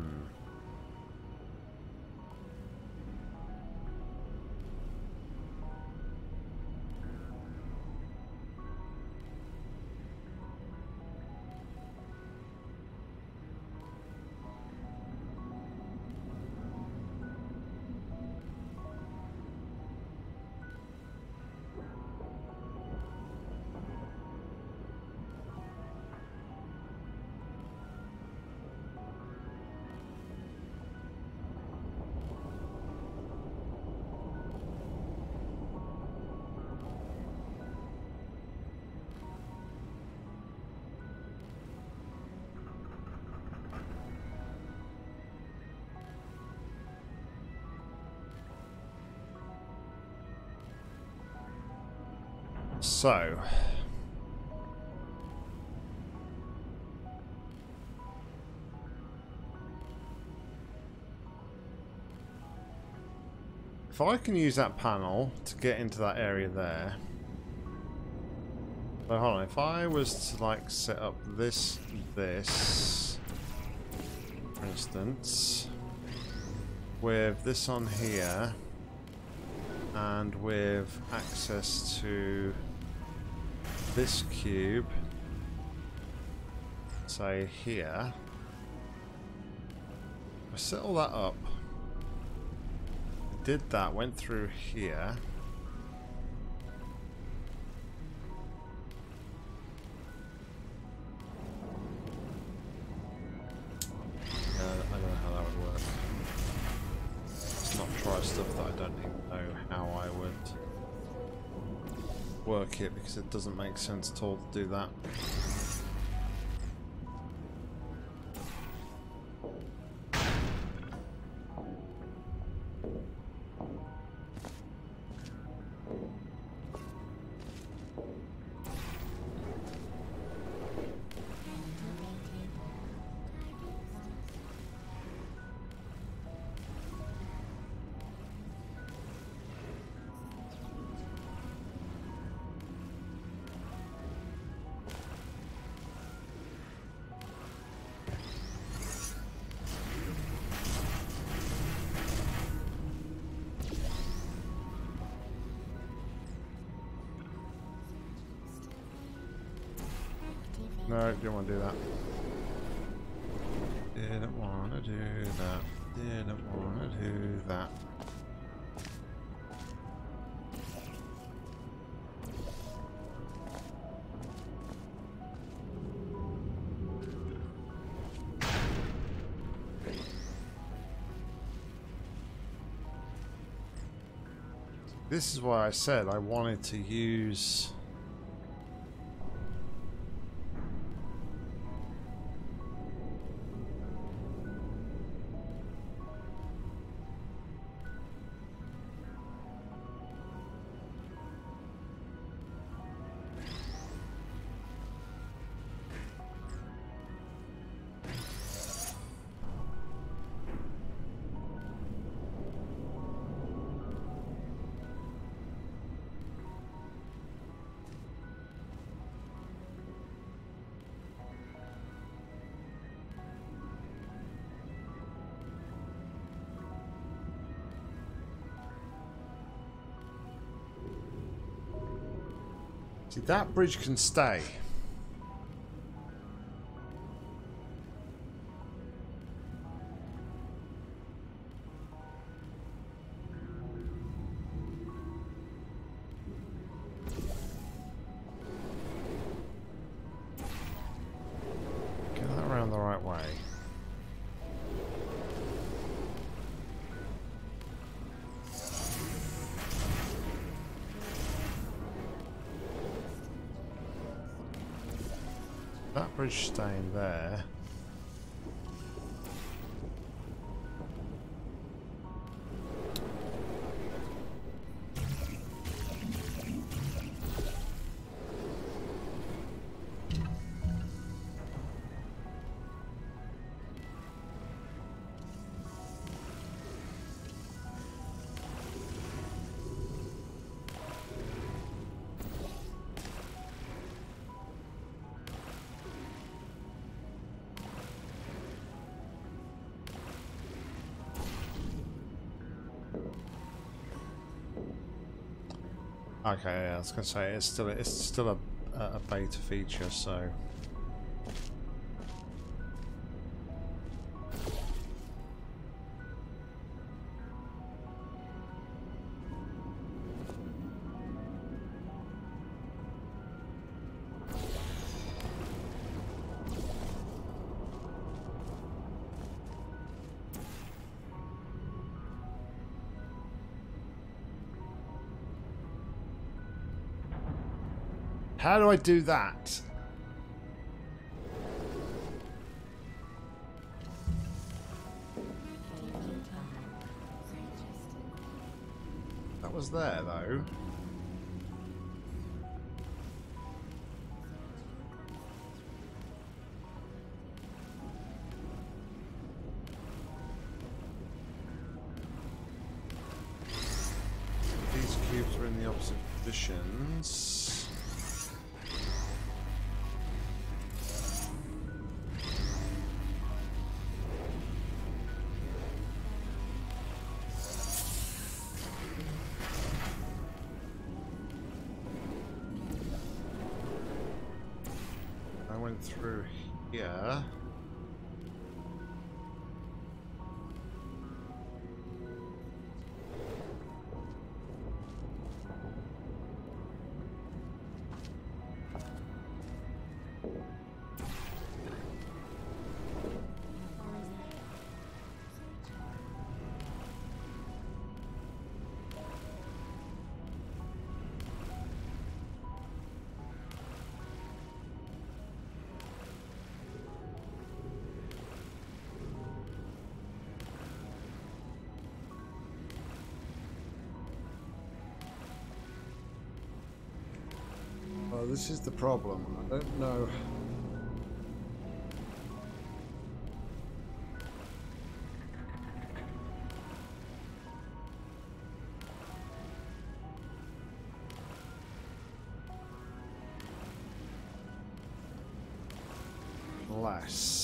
So, if I can use that panel to get into that area there. So hold on, if I was to like set up this, this, for instance, with this on here, and with access to this cube, say here, I set all that up, did that, went through here, yeah, I don't know how that would work. Let's not try stuff that I don't even know how I would work it, because it doesn't make sense at all to do that. No, didn't want to do that. Didn't want to do that. Didn't want to do that. This is why I said I wanted to use See, that bridge can stay. Get that around the right way. That bridge staying there. Okay, yeah, I was gonna say it's still it's still a a beta feature, so. How do I do that? That was there, though. These cubes are in the opposite positions. Through here. Oh, this is the problem. I don't know. Less.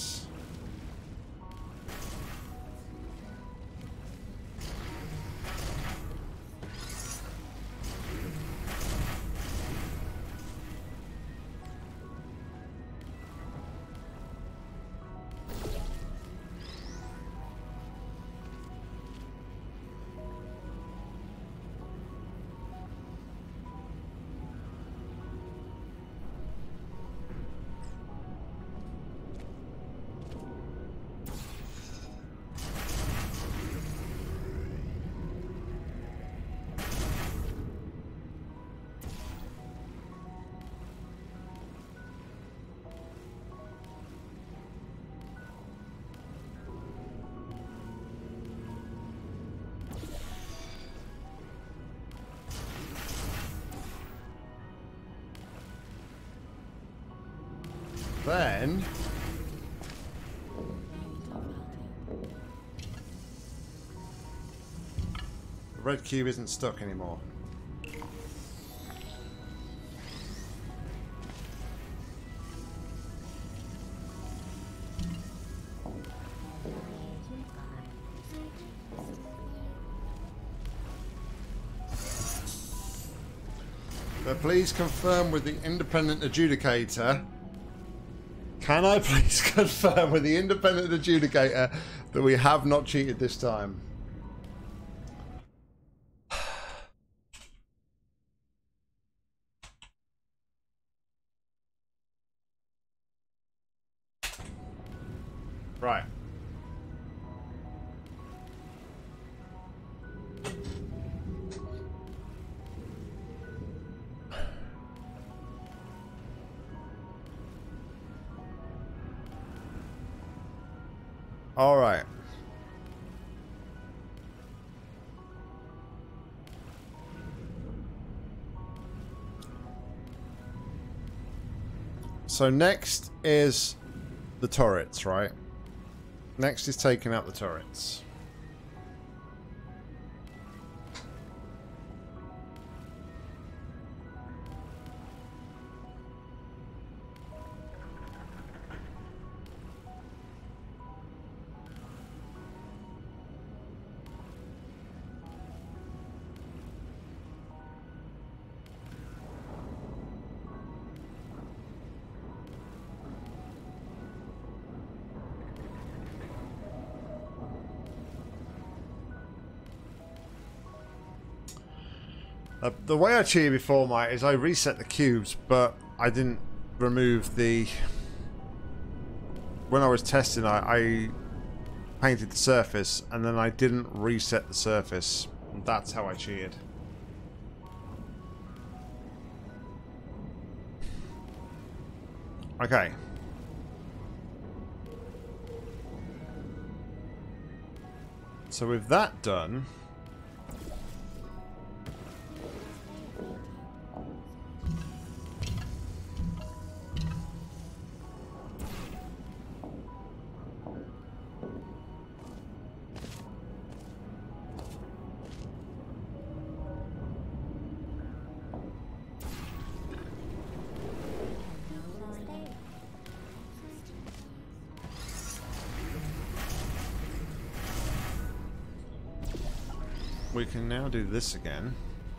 Then the red cube isn't stuck anymore. So please confirm with the independent adjudicator. Can I please confirm with the independent adjudicator that we have not cheated this time? Right. All right. So next is the turrets, right? Next is taking out the turrets. Uh, the way I cheated before, mate, is I reset the cubes, but I didn't remove the... When I was testing, I, I painted the surface, and then I didn't reset the surface. And that's how I cheated. Okay. So with that done... we can now do this again.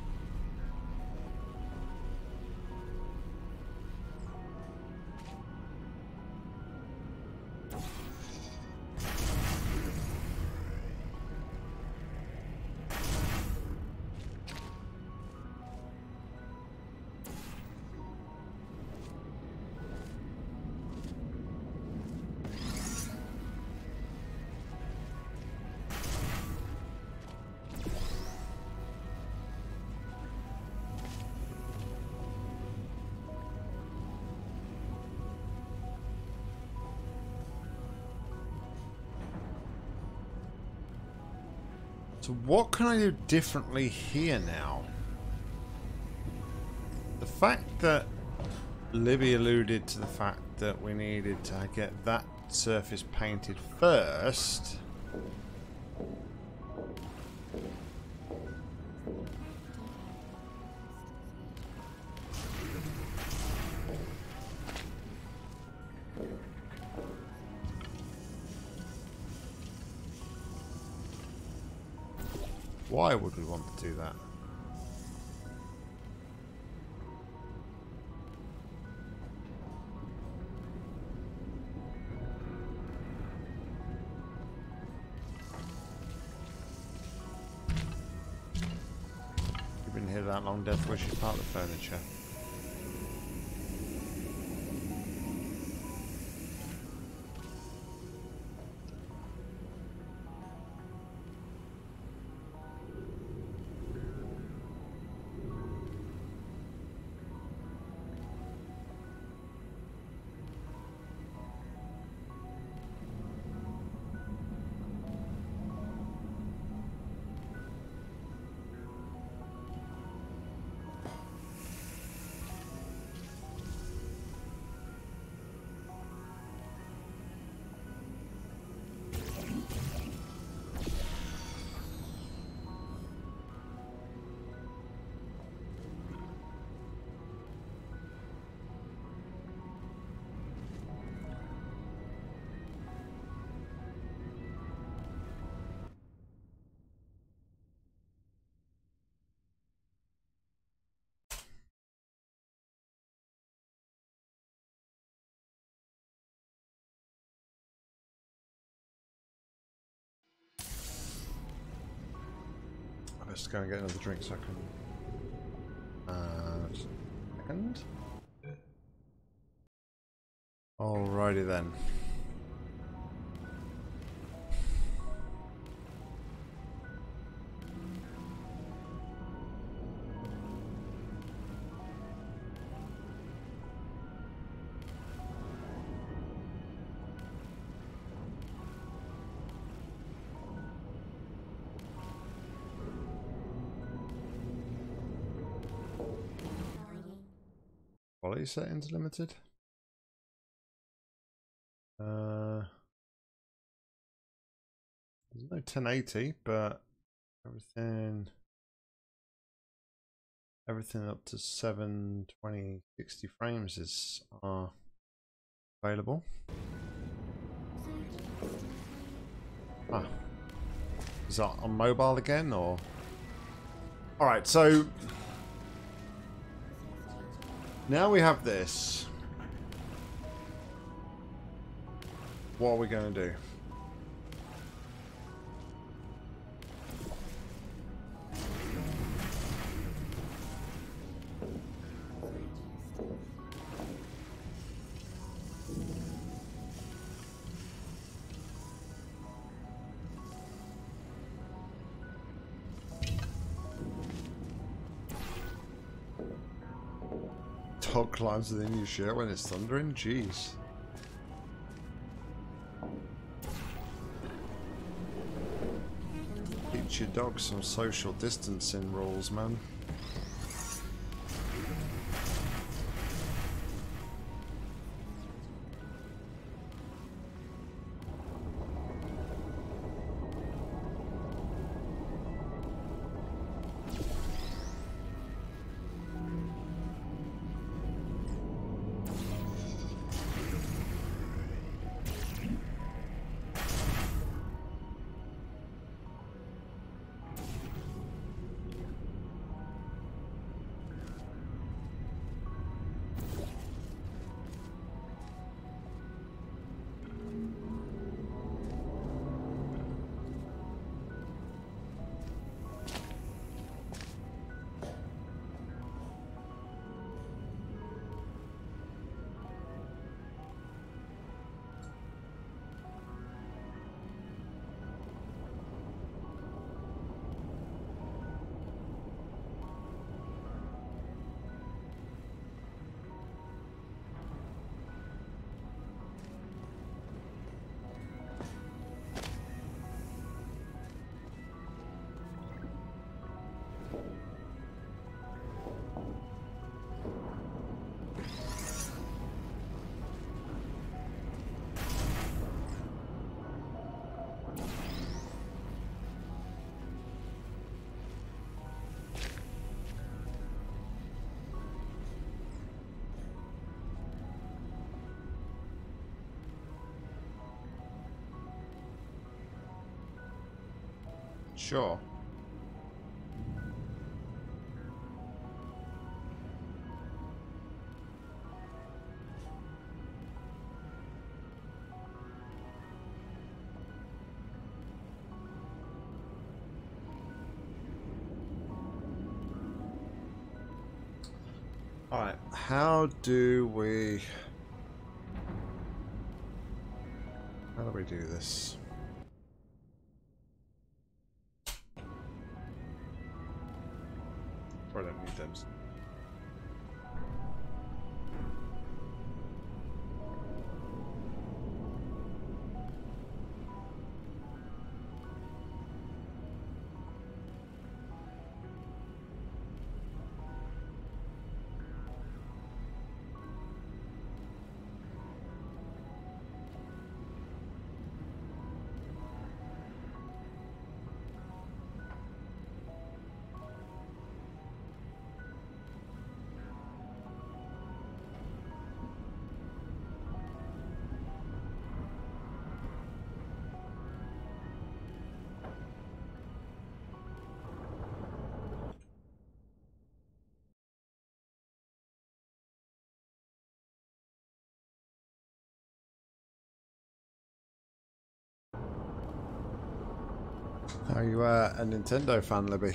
So what can I do differently here now? The fact that Libby alluded to the fact that we needed to get that surface painted first. Why would we want to do that? You've been here that long, Death Wish is part of the furniture. Let's go and get another drink so I can... Uh, just a second. Alrighty then. Quality settings limited. Uh, there's no ten eighty, but everything, everything up to seven twenty sixty frames is uh, available. Ah, is that on mobile again, or? All right, so. Now we have this. What are we going to do? dog climbs within your shirt when it's thundering? Jeez. Teach your dog some social distancing rules, man. Sure. Alright, how do we... How do we do this? Or I don't need them. Are you uh, a Nintendo fan, Libby?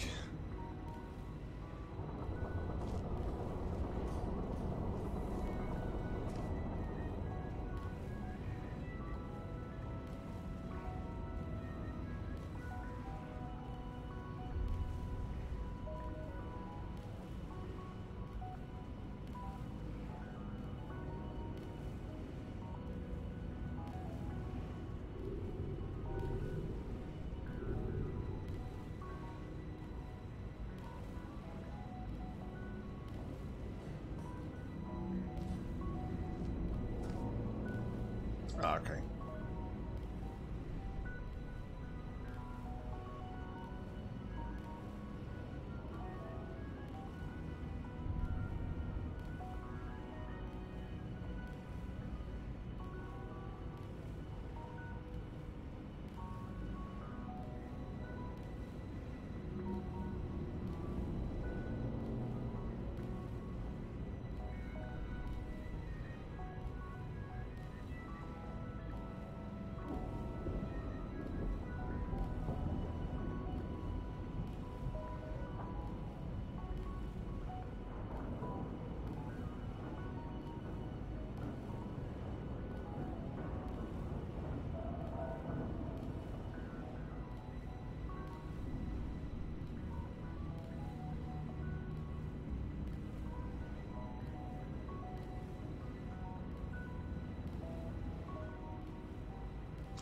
Ah, okay.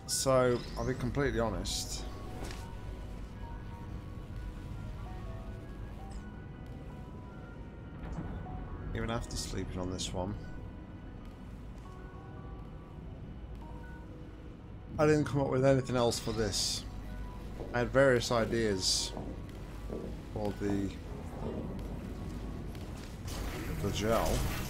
So, I'll be completely honest. Even after sleeping on this one, I didn't come up with anything else for this. I had various ideas for the the gel.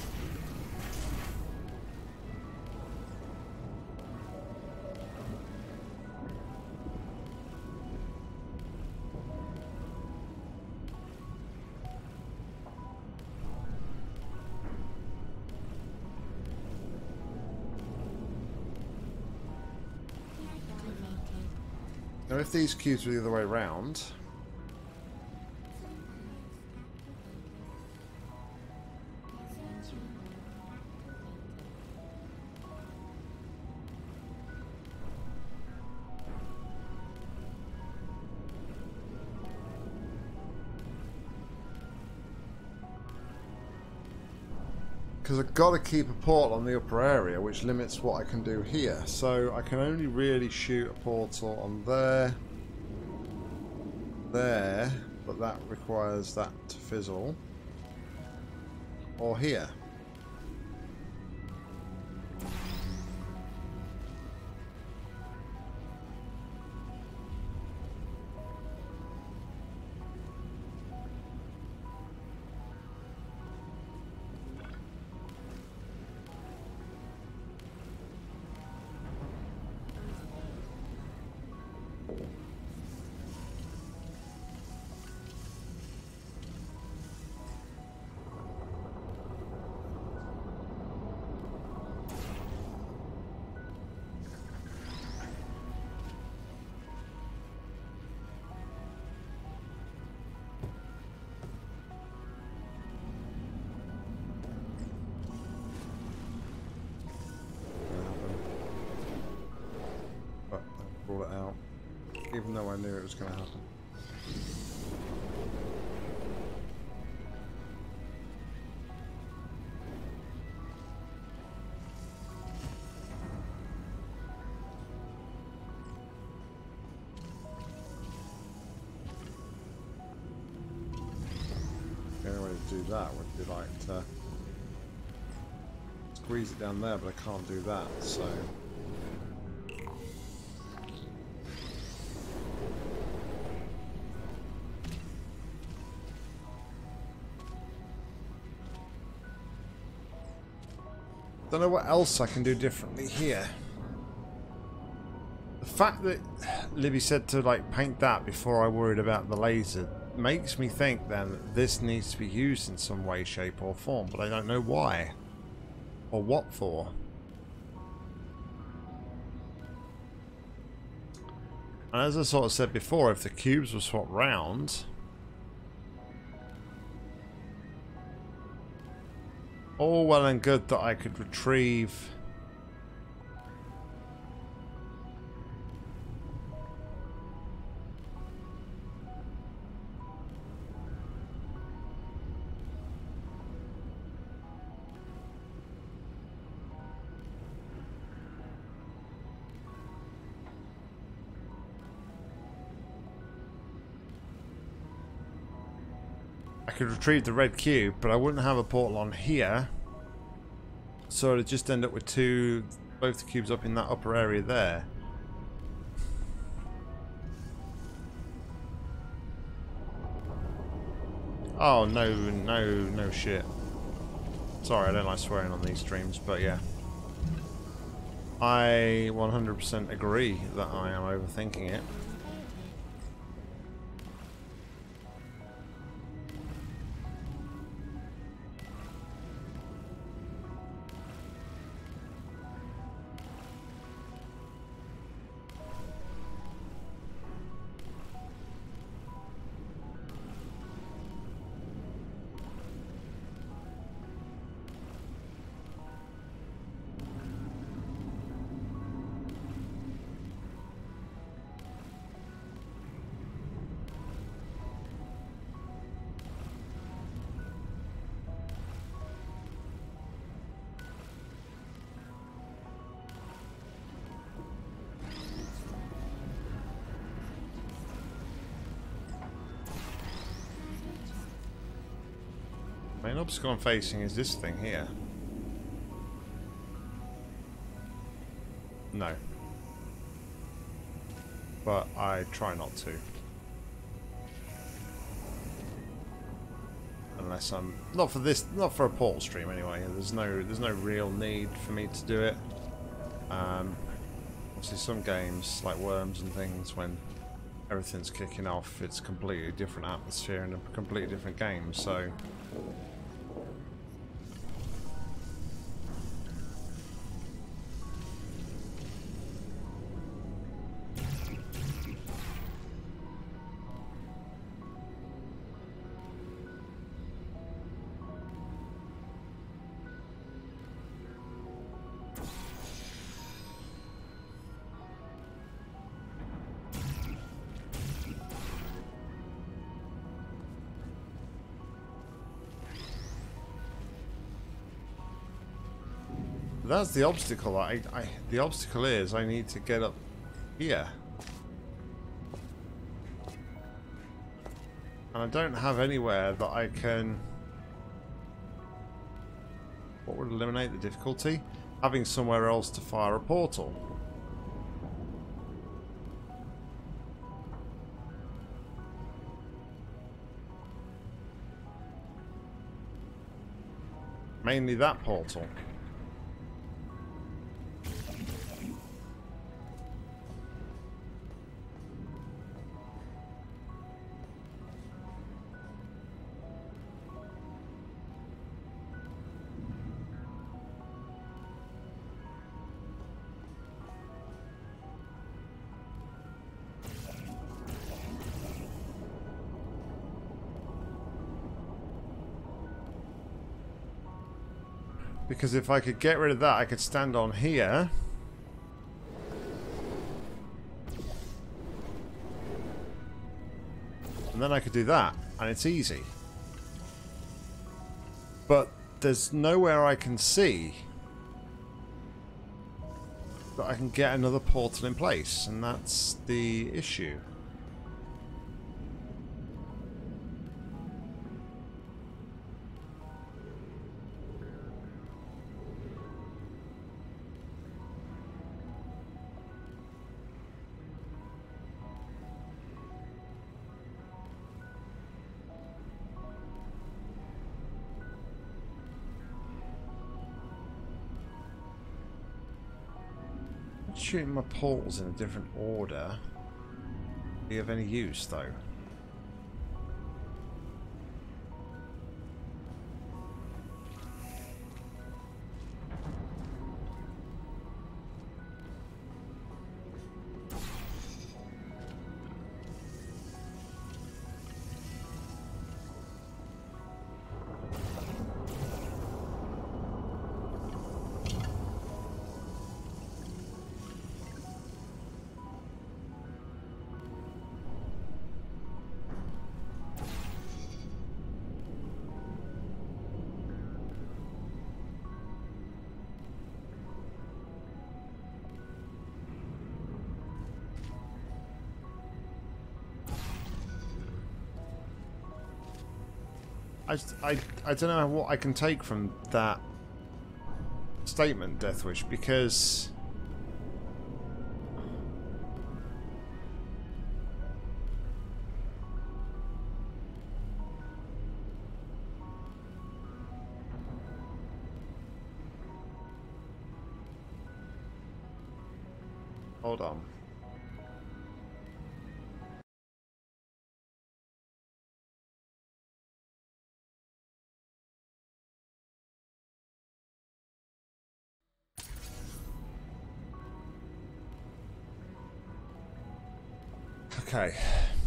Now, if these cubes were the other way around, because I've got to keep a portal on the upper area, which limits what I can do here. So I can only really shoot a portal on there, there, but that requires that to fizzle, or here. It out, even though I knew it was going to happen. The only way to do that would be like to squeeze it down there, but I can't do that, so. Don't know what else I can do differently here. The fact that Libby said to like paint that before I worried about the laser makes me think then that this needs to be used in some way, shape or form, but I don't know why or what for. And as I sort of said before, if the cubes were swapped round, all well and good that I could retrieve I could retrieve the red cube, but I wouldn't have a portal on here. So it'd just end up with two, both the cubes up in that upper area there. Oh, no, no, no shit. Sorry, I don't like swearing on these streams, but yeah. I one hundred percent agree that I am overthinking it. main obstacle I'm facing is this thing here. No. But I try not to. Unless I'm not for this, not for a portal stream anyway. There's no, there's no real need for me to do it. Um, obviously, some games like Worms and things, when everything's kicking off, it's a completely different atmosphere and a completely different game. So. That's the obstacle. I, I, the obstacle is I need to get up here. And I don't have anywhere that I can... What would eliminate the difficulty? Having somewhere else to fire a portal. Mainly that portal. Because if I could get rid of that, I could stand on here. And then I could do that. And it's easy. But there's nowhere I can see that I can get another portal in place. And that's the issue. Shooting my portals in a different order be of any use though? I, I, I don't know what I can take from that statement, Deathwish, because hold on. Okay.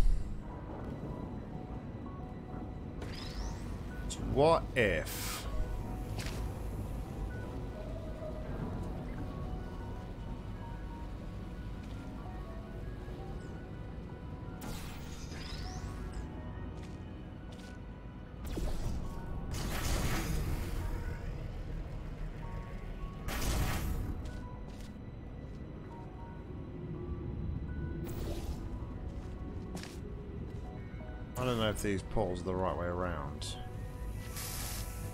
So what if I don't know if these portals are the right way around.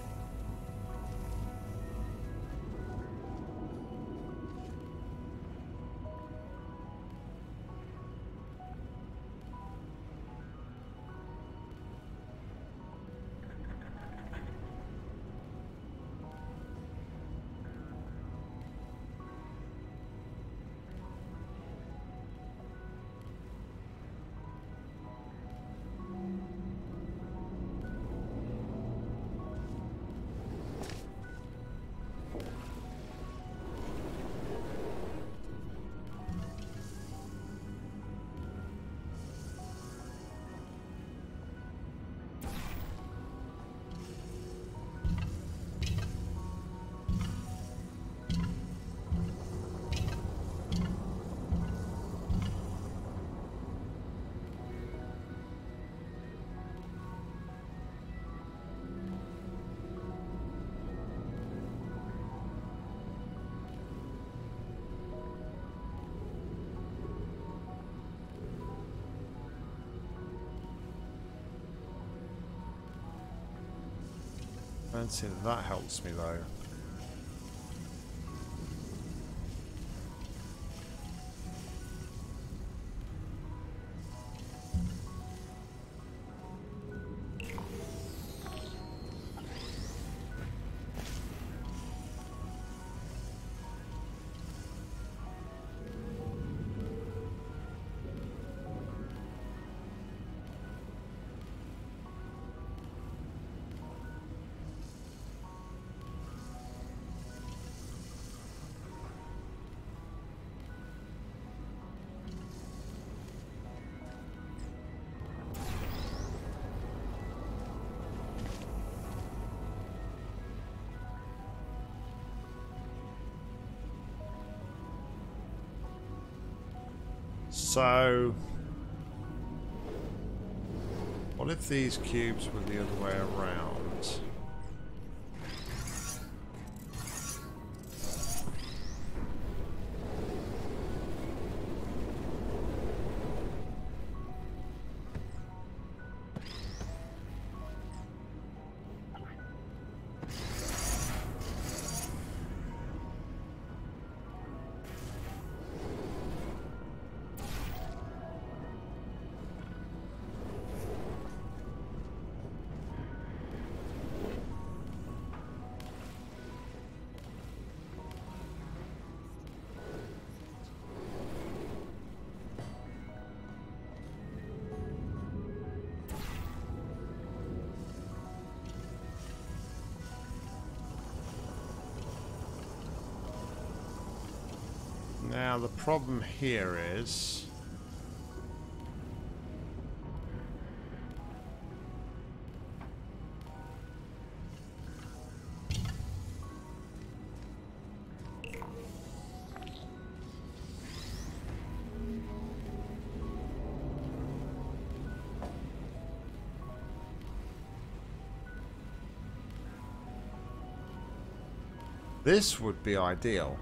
don't see that that helps me though. So, what if these cubes were the other way around? Now the problem here is this would be ideal.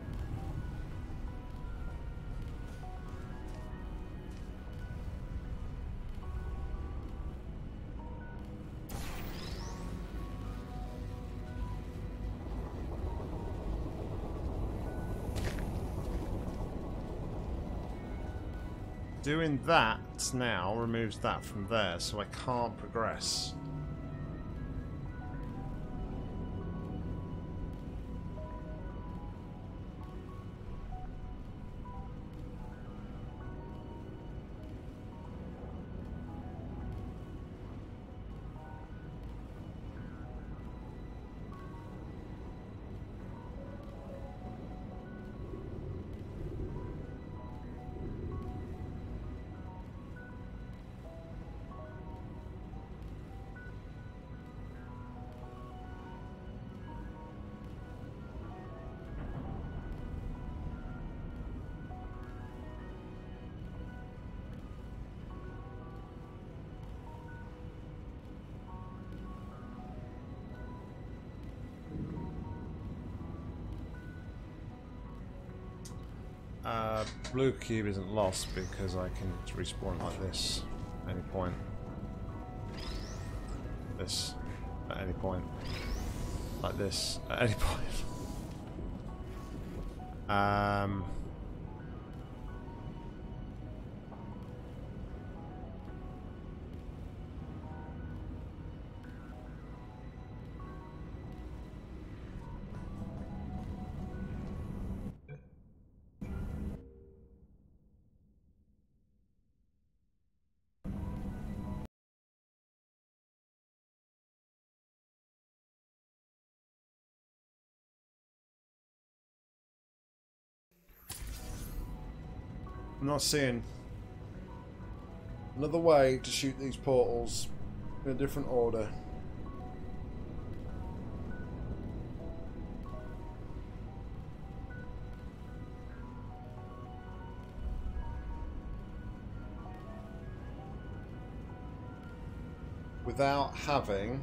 Doing that now removes that from there, so I can't progress. Uh, blue cube isn't lost because I can respawn like this at any point. This at any point. Like this at any point. Um. I'm not seeing another way to shoot these portals in a different order. Without having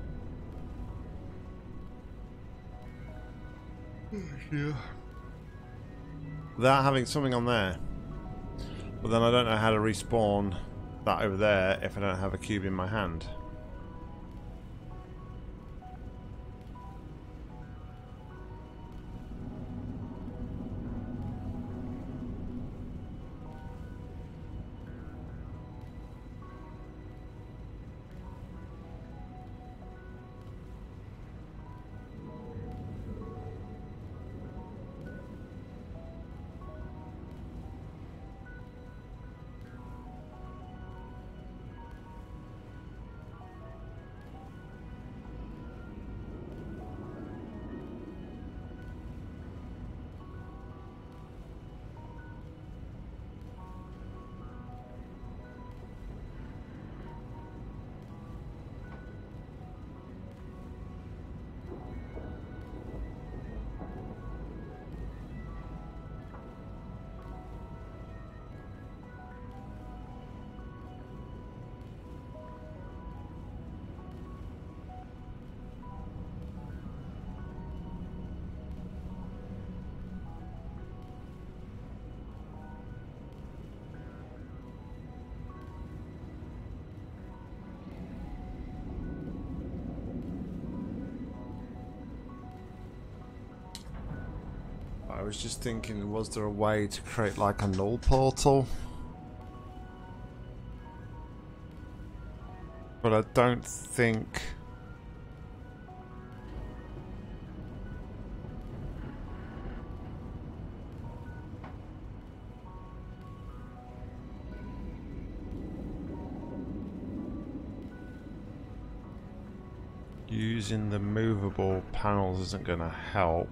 yeah. without having something on there. But then I don't know how to respawn that over there if I don't have a cube in my hand. I was just thinking, was there a way to create like a null portal? But I don't think... Using the movable panels isn't going to help.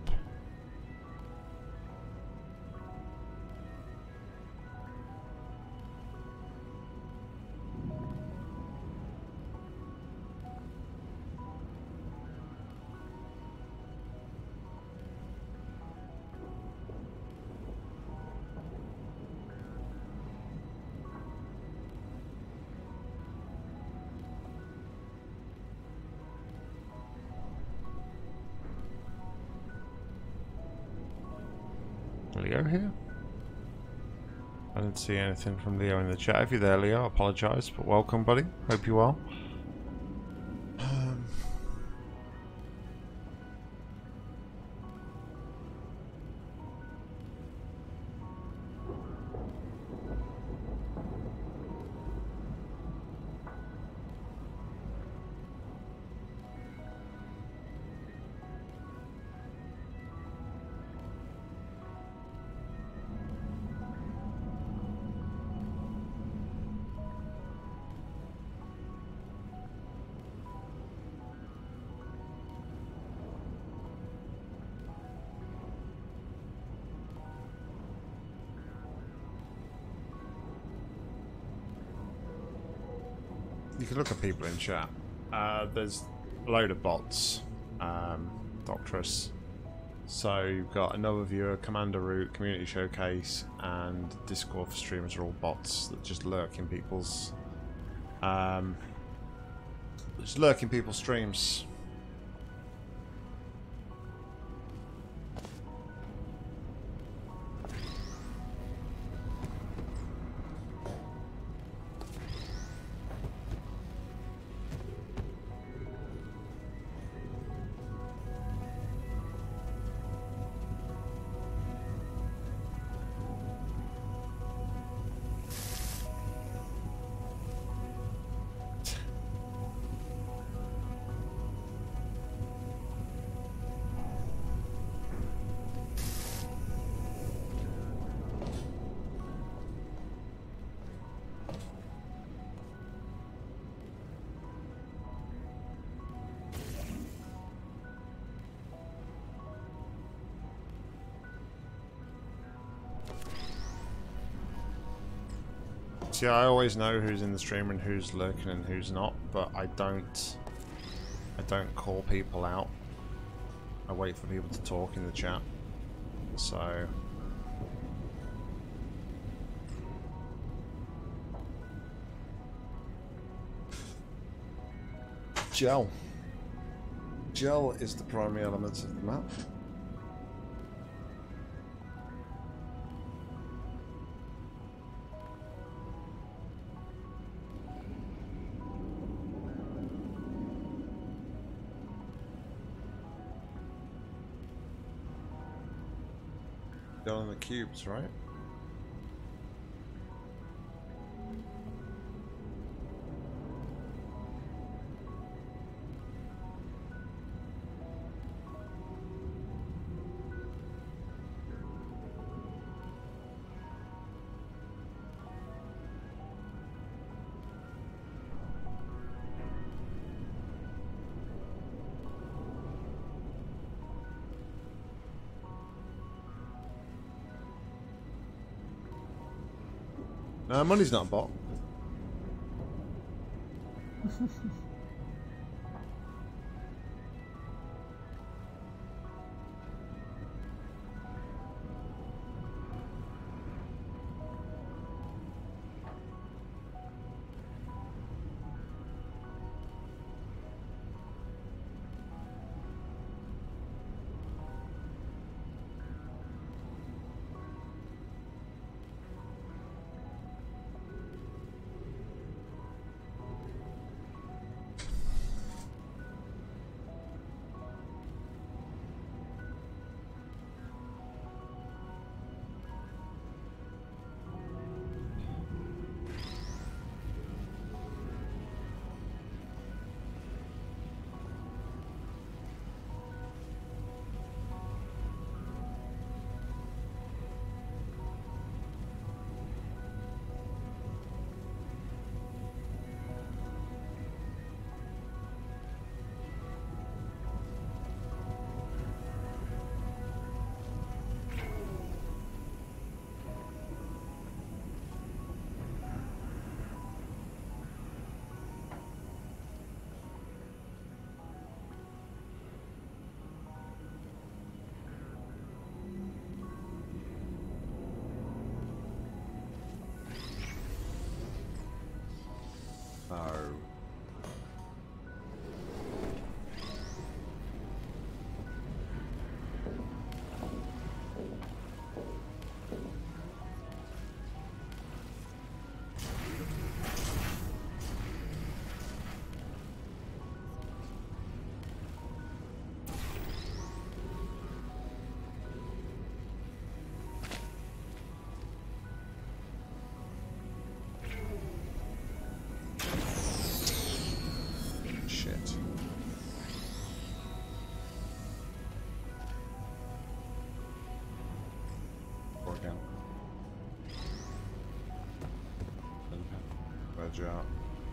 Leo here? I didn't see anything from Leo in the chat. If you're there, Leo, I apologise, but welcome, buddy. Hope you're well. Um. You can look at people in chat. Uh, there's a load of bots, um, Doctress. So you've got another viewer, Commander Root, Community Showcase, and Discord for streamers are all bots that just lurk in people's, um, just lurk in people's streams. See, I always know who's in the stream and who's lurking and who's not, but I don't I don't call people out. I wait for people to talk in the chat. So Gel. Gel is the primary element of the map. go on the cubes, right? No, money's not a bot. No. Job.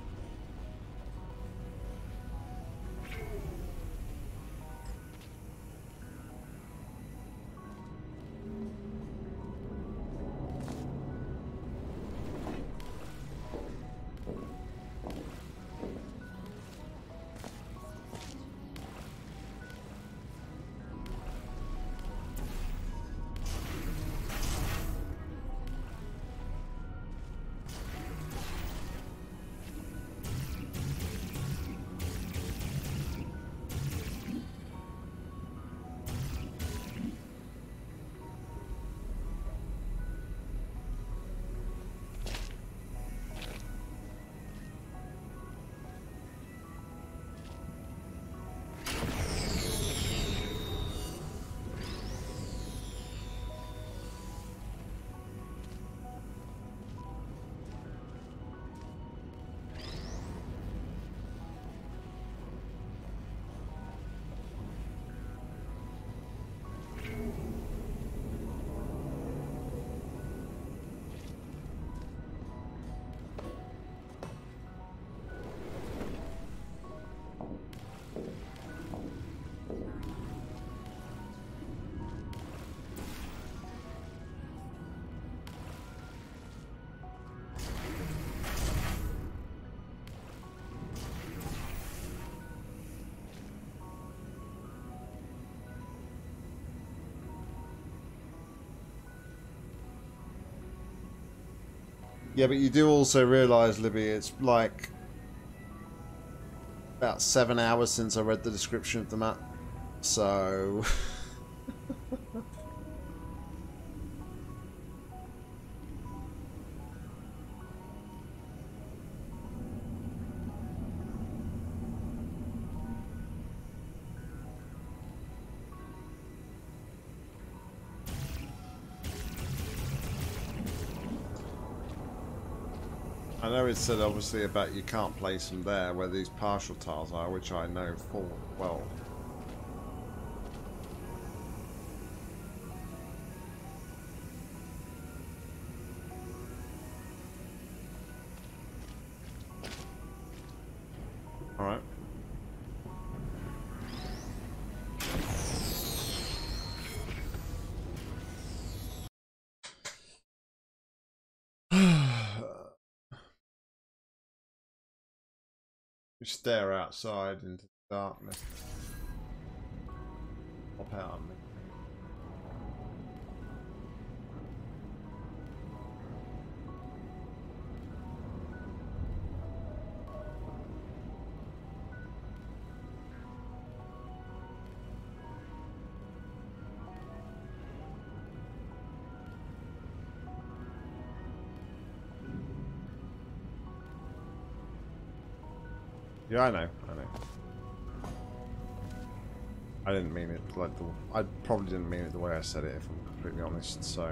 Yeah, but you do also realise, Libby, it's like about seven hours since I read the description of the map. So... I know it said obviously about you can't place them there where these partial tiles are, which I know full well. Alright. You stare outside into the darkness. Pop out on me. Yeah, I know, I know. I didn't mean it like the... I probably didn't mean it the way I said it, if I'm completely honest, so...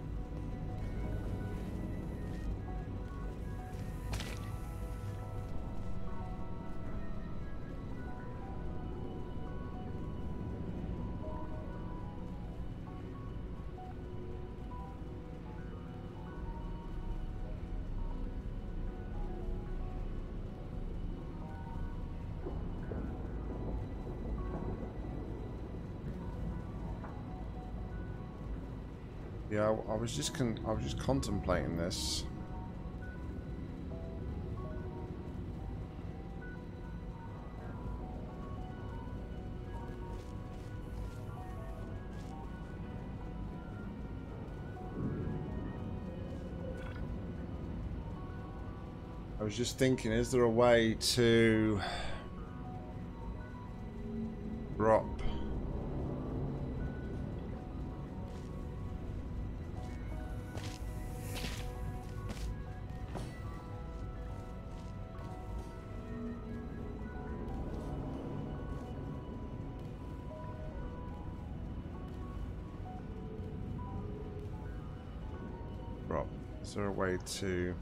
Yeah, I, I was just con I was just contemplating this. I was just thinking, is there a way to drop drop? Is there a way to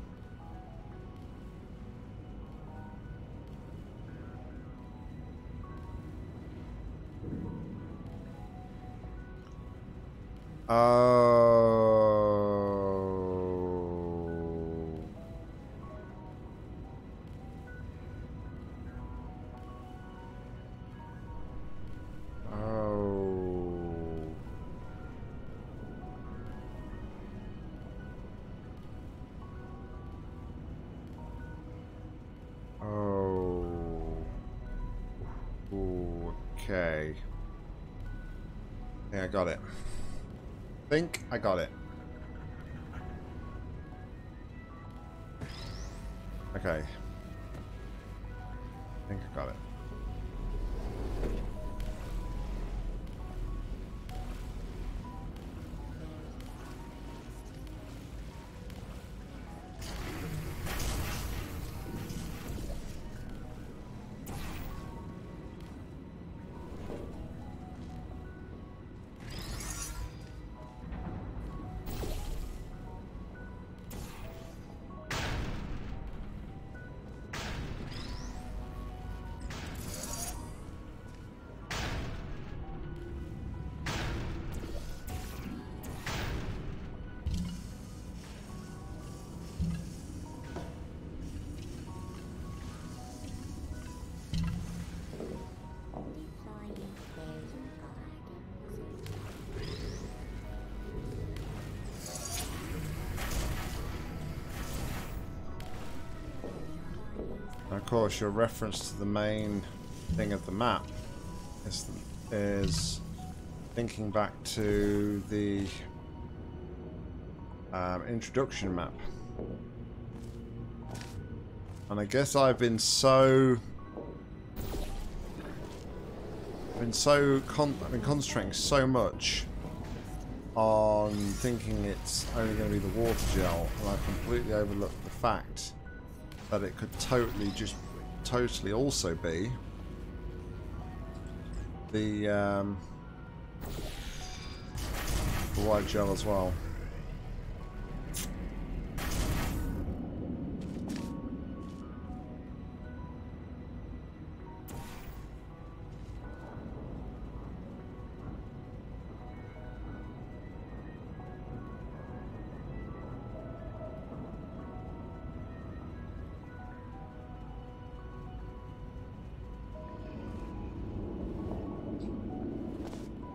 Oh. Oh. Oh. Okay. Yeah, I got it. Think I got it. Okay. I think I got it. Of course, your reference to the main thing of the map is, is thinking back to the um, introduction map. And I guess I've been so... I've been so... Con I've been concentrating so much on thinking it's only going to be the water gel, and I've completely overlooked the fact that it could totally just totally also be the um, the white gel as well.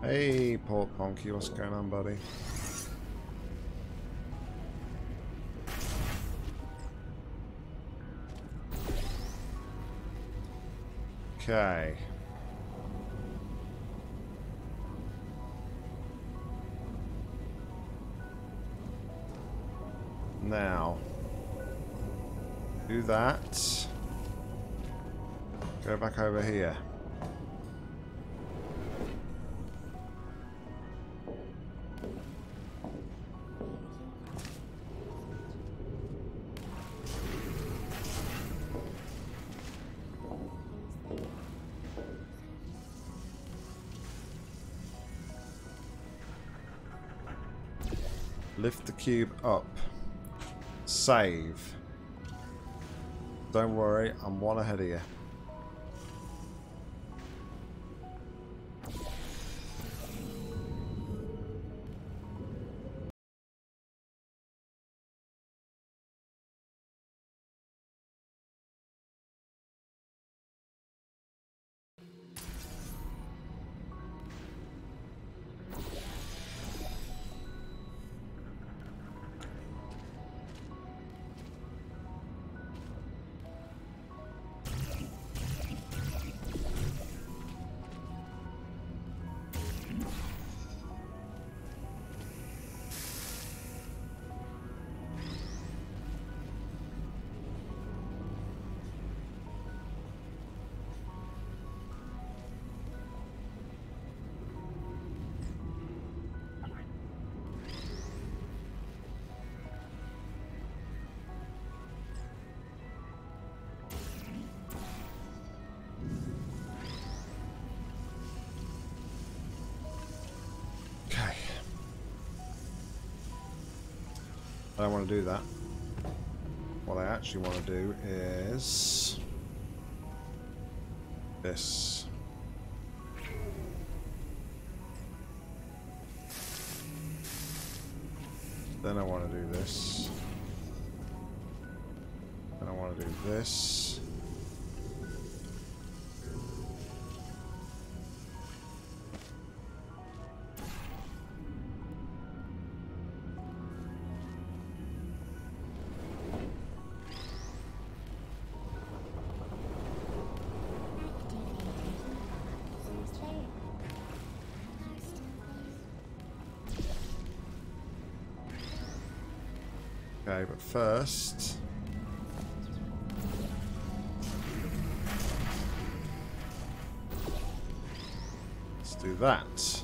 Hey, Port Ponky, what's going on, buddy? Okay. Now, do that. Go back over here. Lift the cube up. Save. Don't worry, I'm one ahead of you. I don't want to do that. What I actually want to do is this. Then I want to do this. Then I want to do this. Okay, but first, let's do that.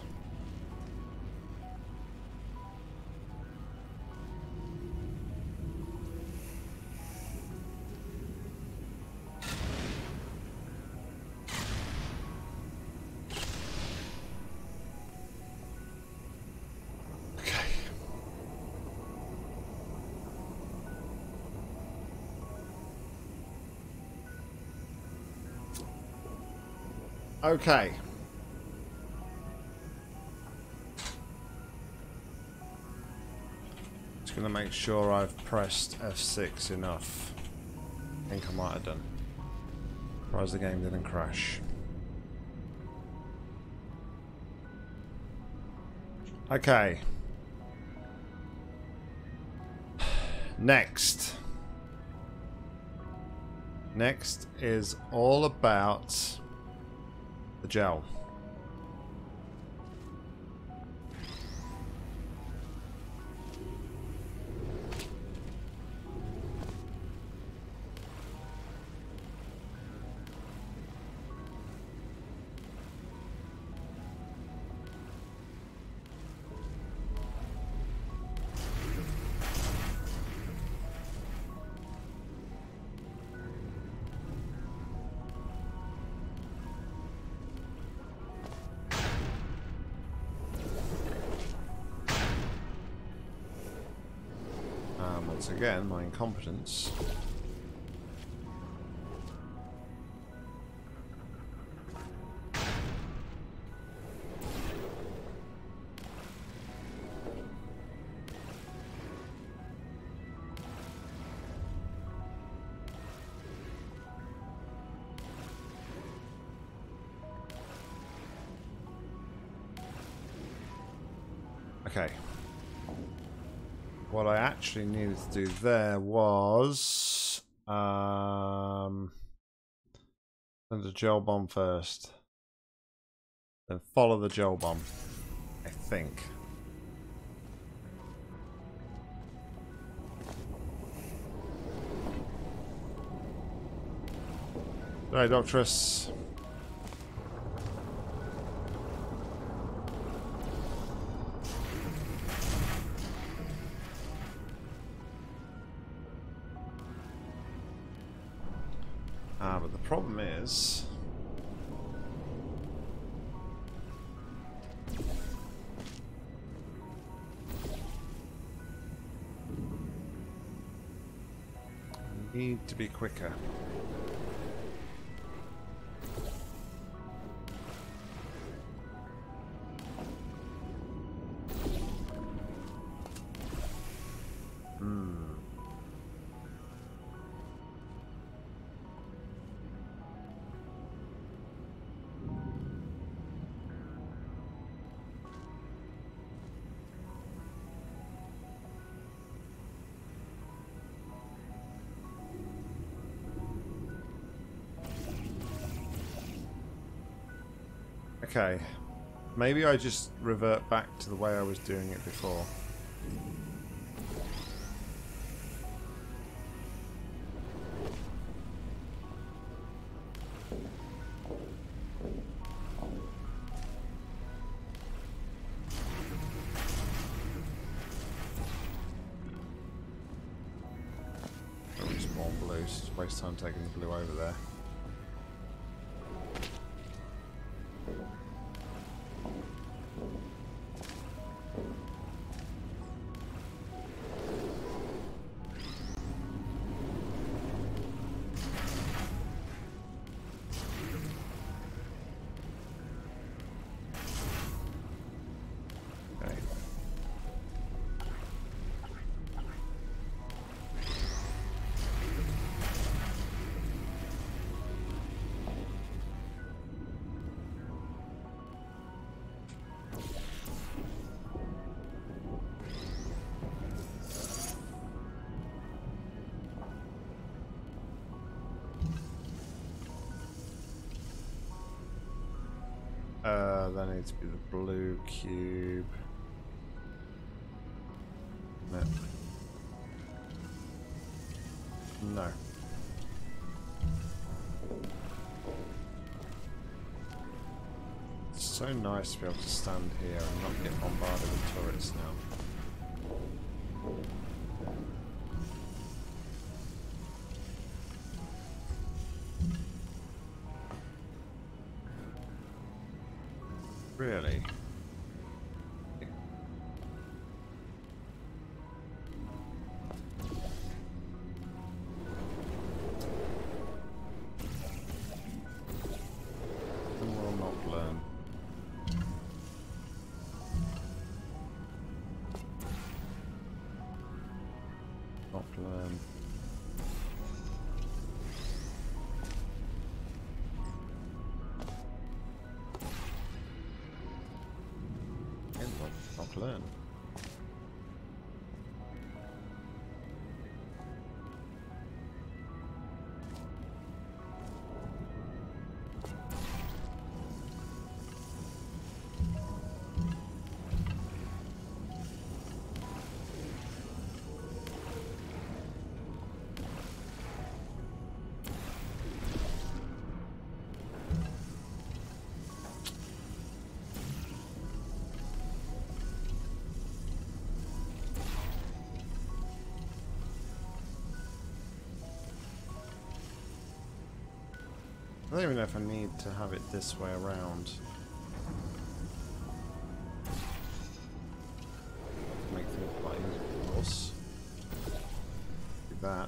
Okay. Just gonna make sure I've pressed F six enough. I think I might have done. Surprised the game didn't crash. Okay. Next. Next is all about the gel. Once again, my incompetence. Okay. What I actually needed to do there was um send a gel bomb first. Then follow the gel bomb. I think. Sorry, Doctress. Ah, but the problem is... I need to be quicker. Okay, maybe I just revert back to the way I was doing it before. Don't spawn blue, just waste time taking the blue over there. Uh, that needs to be the blue cube. No. No. It's so nice to be able to stand here and not get bombarded with turrets now. Really? And will not learn. Not learn. Not learn. I don't even know if I need to have it this way around. Make things quite easy, of course. Do that.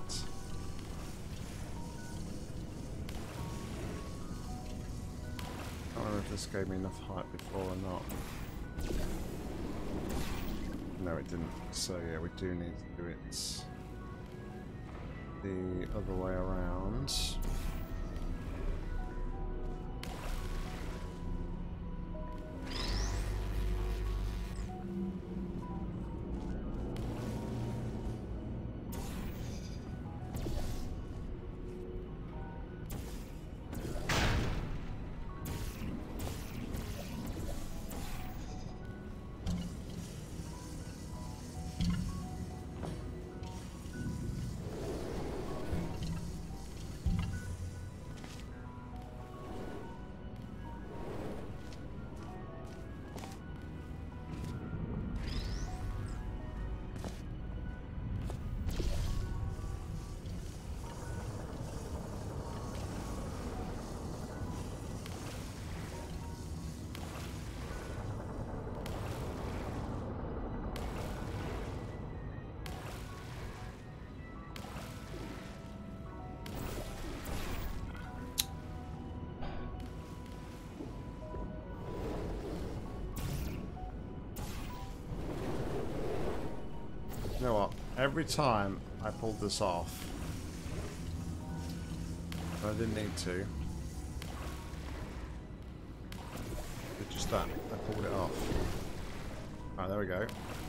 I don't know if this gave me enough height before or not. No, it didn't. So yeah, we do need to do it the other way around. every time I pulled this off, I didn't need to. It's just that I pulled it off. Alright, there we go.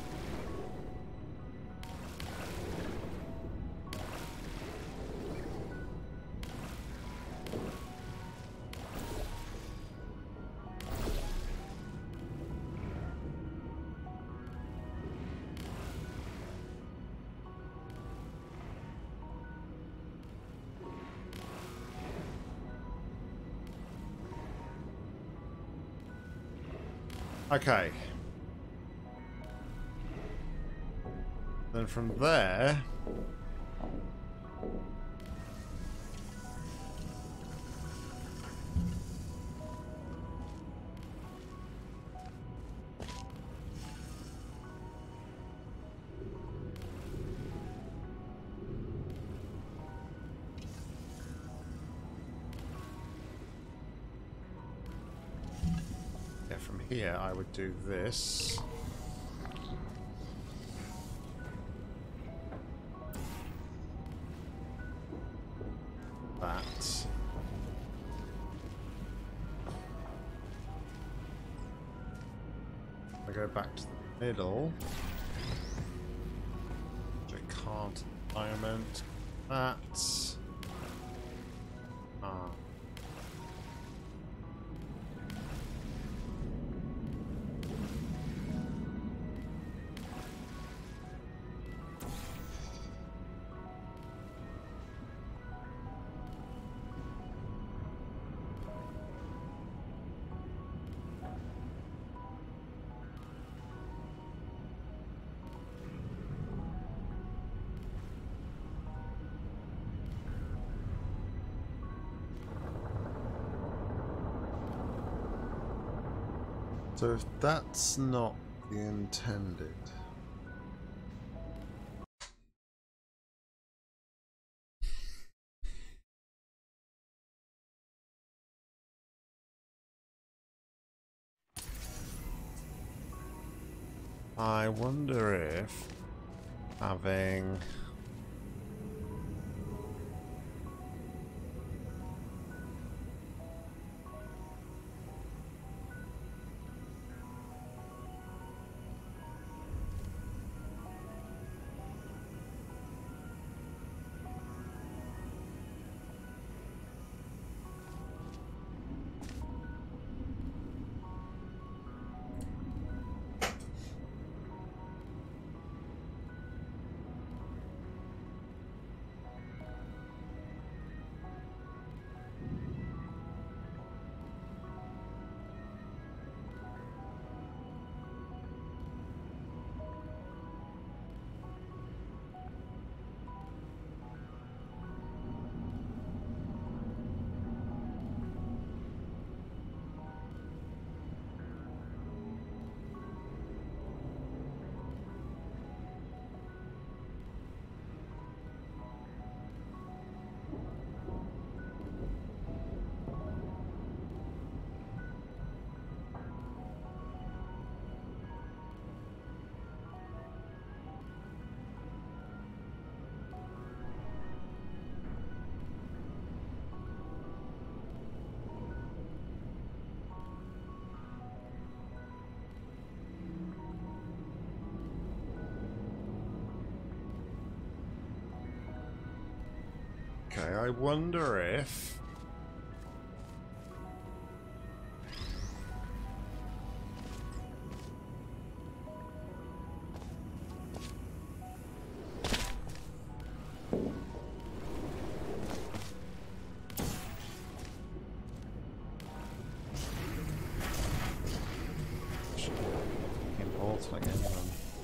Okay. Then from there... From here, I would do this. That. I go back to the middle. Which I can't at the moment. That. Ah. So if that's not the intended... I wonder if having... Okay, I wonder if... Important again.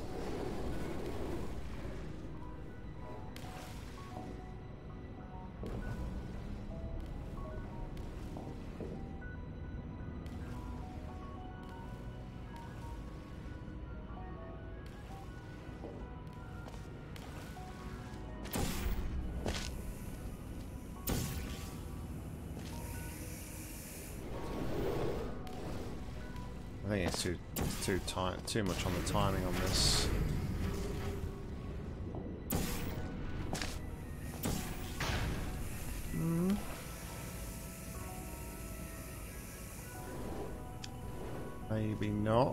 I think it's too too tight, too much on the timing on this. Maybe not.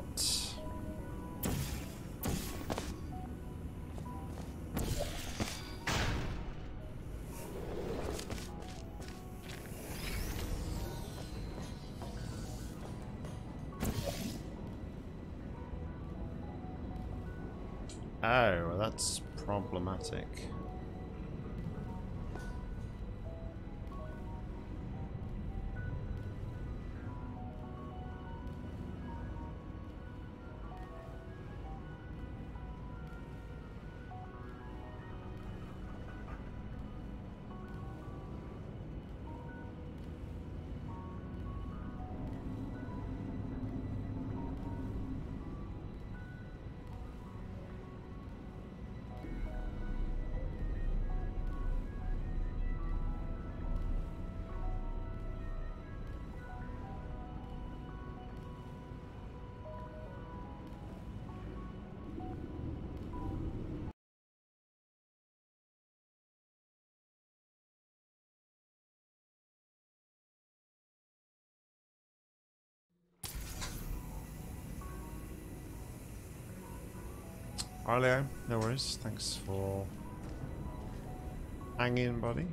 Oh, well, that's problematic. Alright, Leo, no worries. Thanks for hanging, buddy.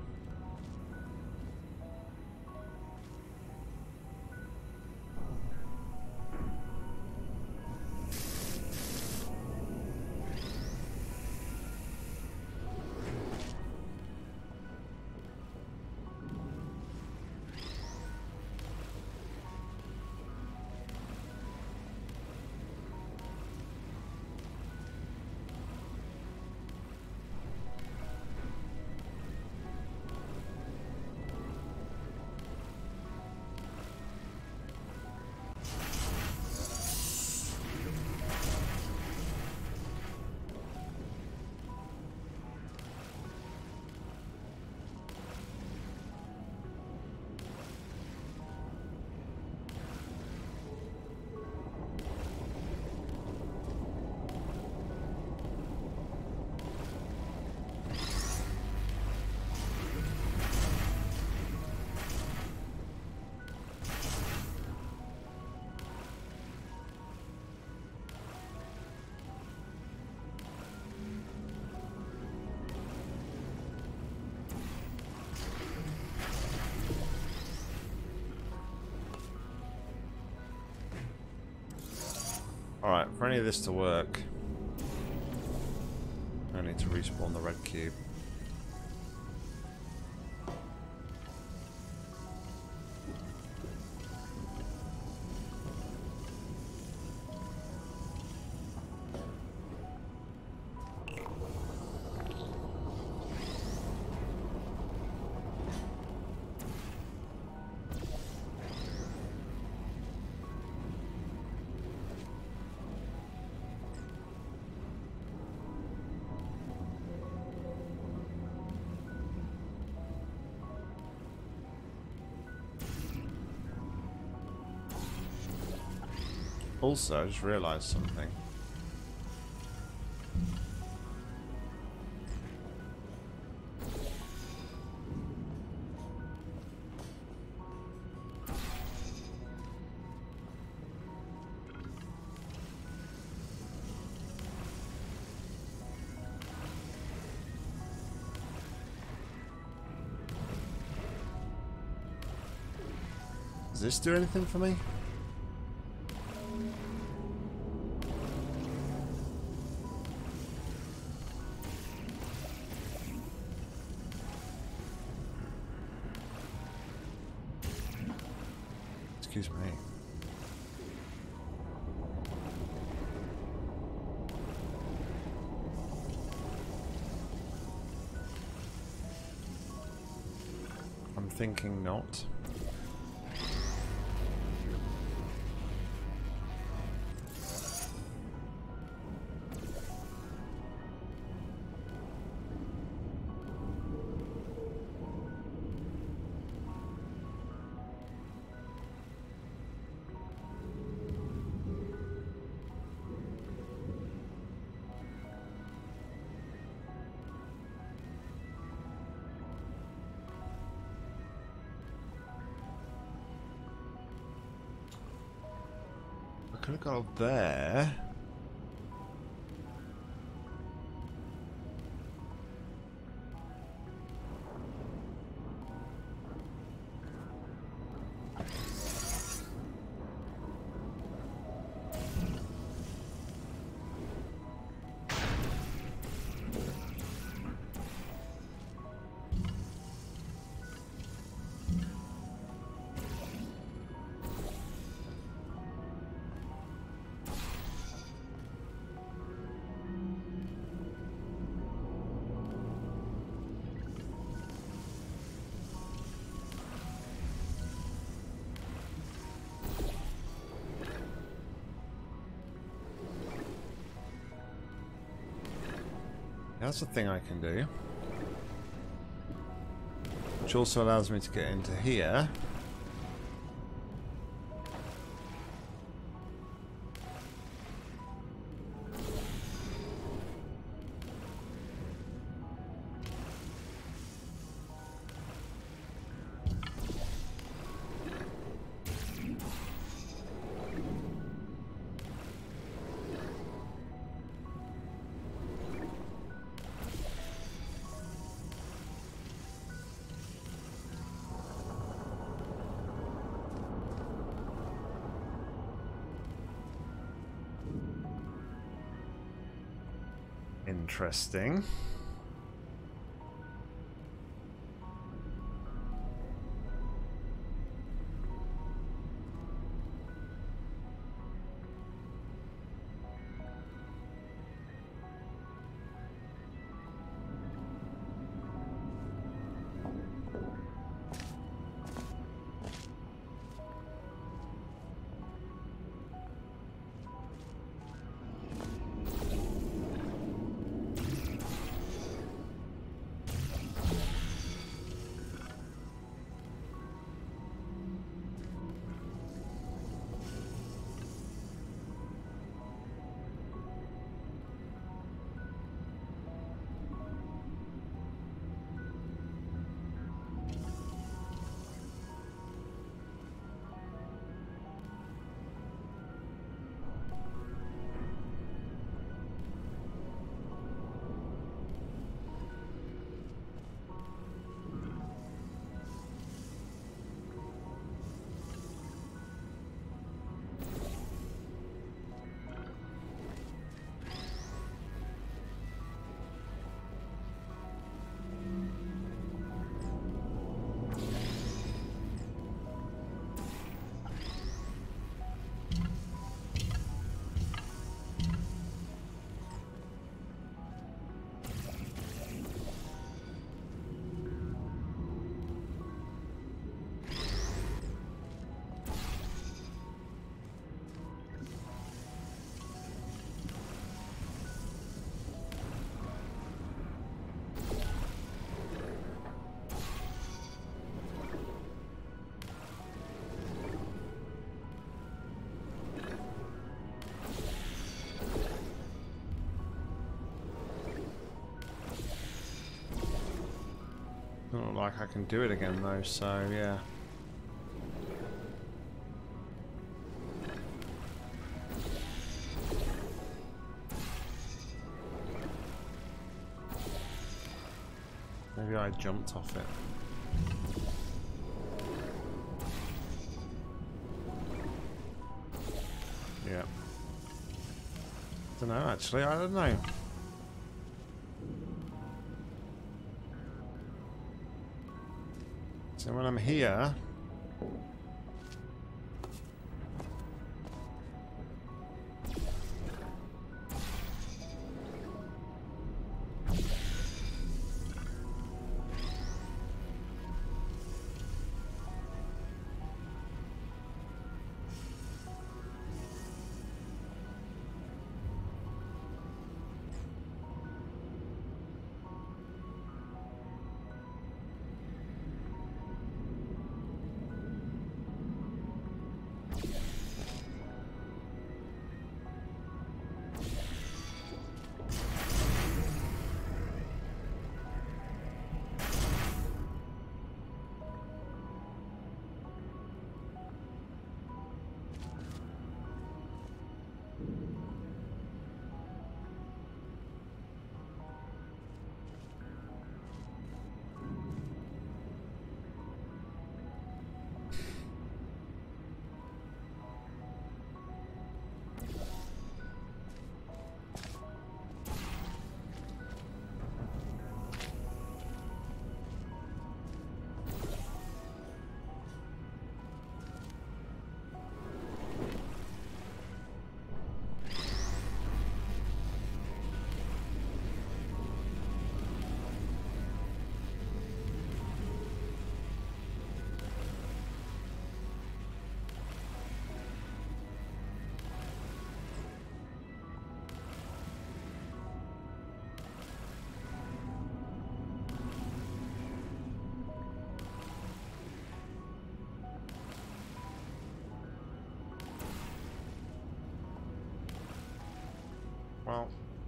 Alright, for any of this to work, I need to respawn the red cube. Also, I just realised something. Does this do anything for me? Excuse me. I'm thinking not. could have got up there. That's a thing I can do. Which also allows me to get into here. Interesting. Doesn't look like I can do it again though, so yeah. Maybe I jumped off it. Yeah. Don't know actually, I don't know. So when I'm here,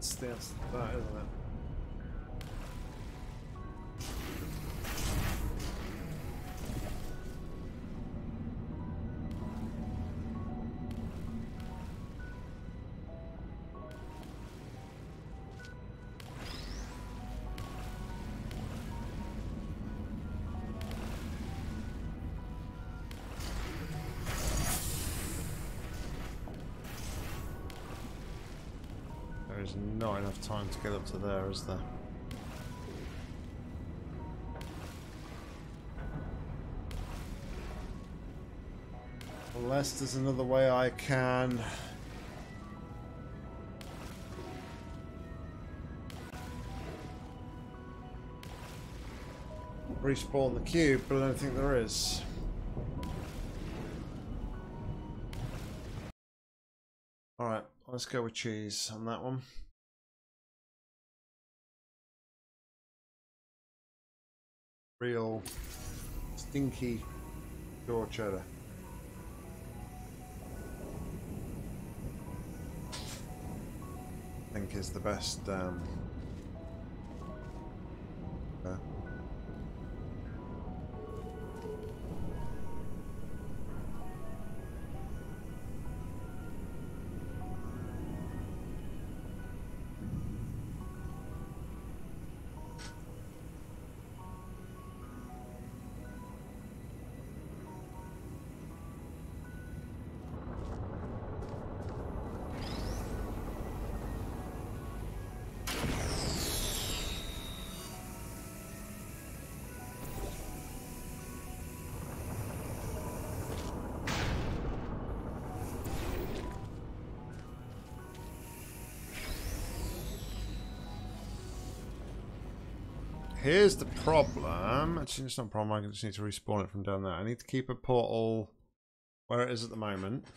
That's the answer to that, isn't it? There's not enough time to get up to there, is there? Unless there's another way I can respawn the cube, but I don't think there is. Alright, let's go with cheese on that one. Real stinky pure cheddar. I think is the best um uh, here's the problem. Actually, it's not a problem. I just need to respawn it from down there. I need to keep a portal where it is at the moment.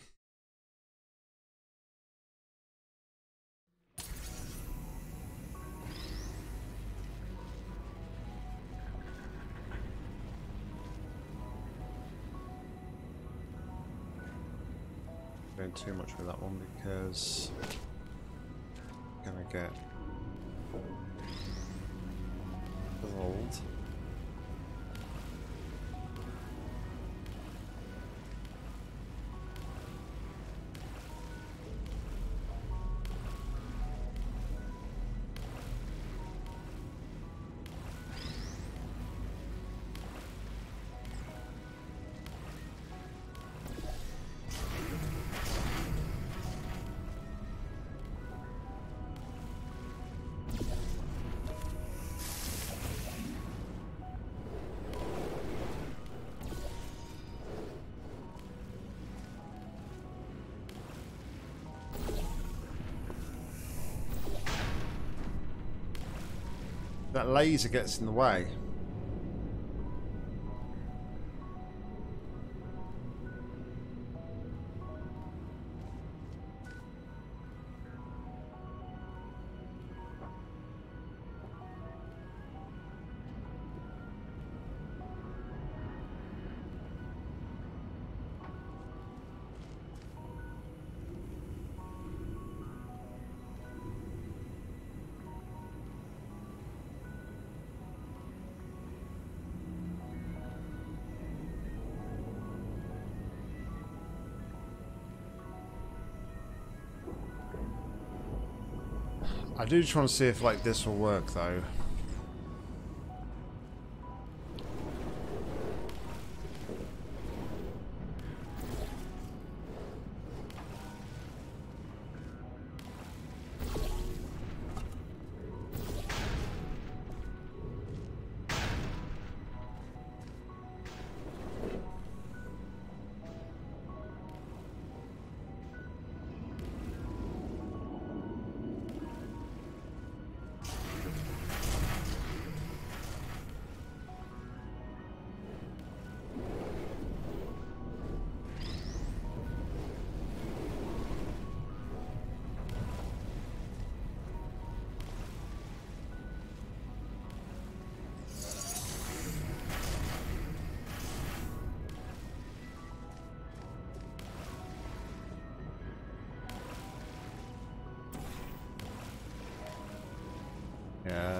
Doing too much with that one because I'm gonna get old. That laser gets in the way. I do just want to see if like this will work though.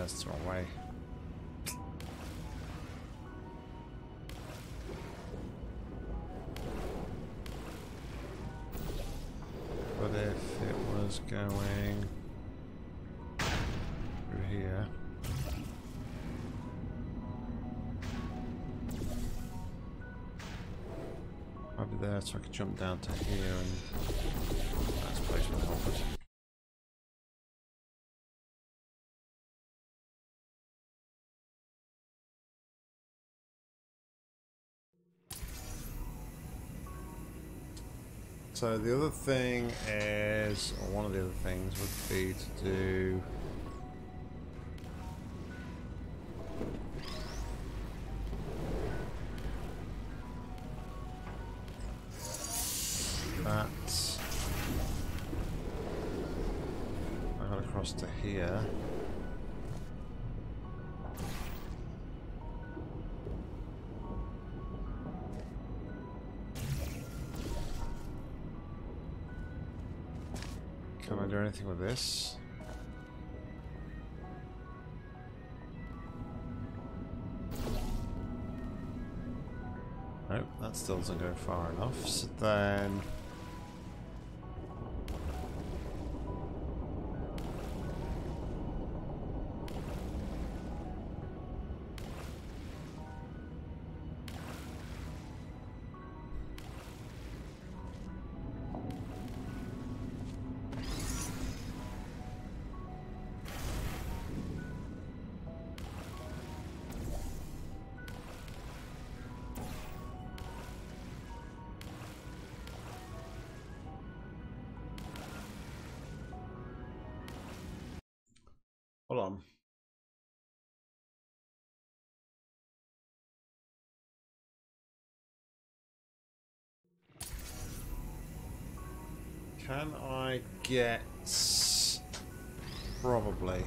that's the wrong way. But if it was going through here. I'd be there so I could jump down to here and that's placement onward. So the other thing is, or one of the other things would be to do that. I got across to here. Can I do anything with this? Nope, that still doesn't go far enough. So then hold on. Can I get probably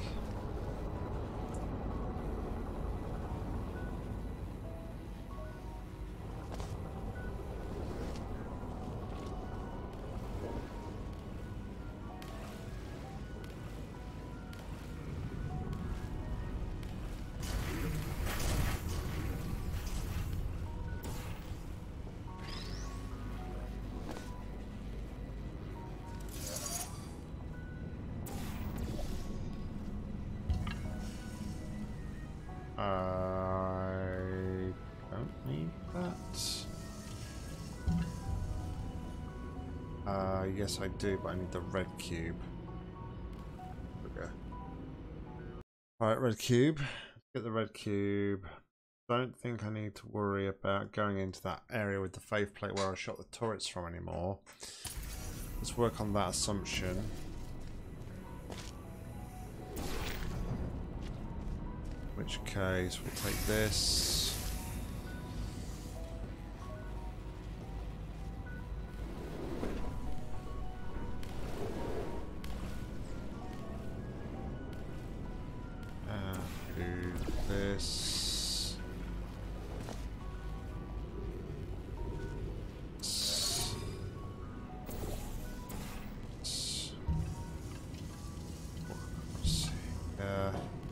I don't need that. Uh, yes, I do, but I need the red cube. Okay. Alright, red cube. Get the red cube. Don't think I need to worry about going into that area with the faith plate where I shot the turrets from anymore. Let's work on that assumption. In which case, we'll take this. And do this. This. This. Yeah.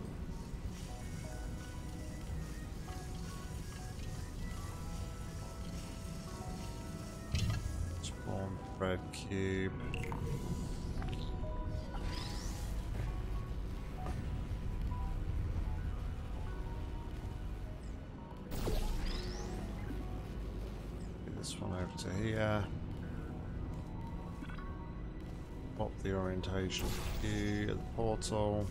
Spawn red cube. This one over to here. Pop the orientation key at the portal.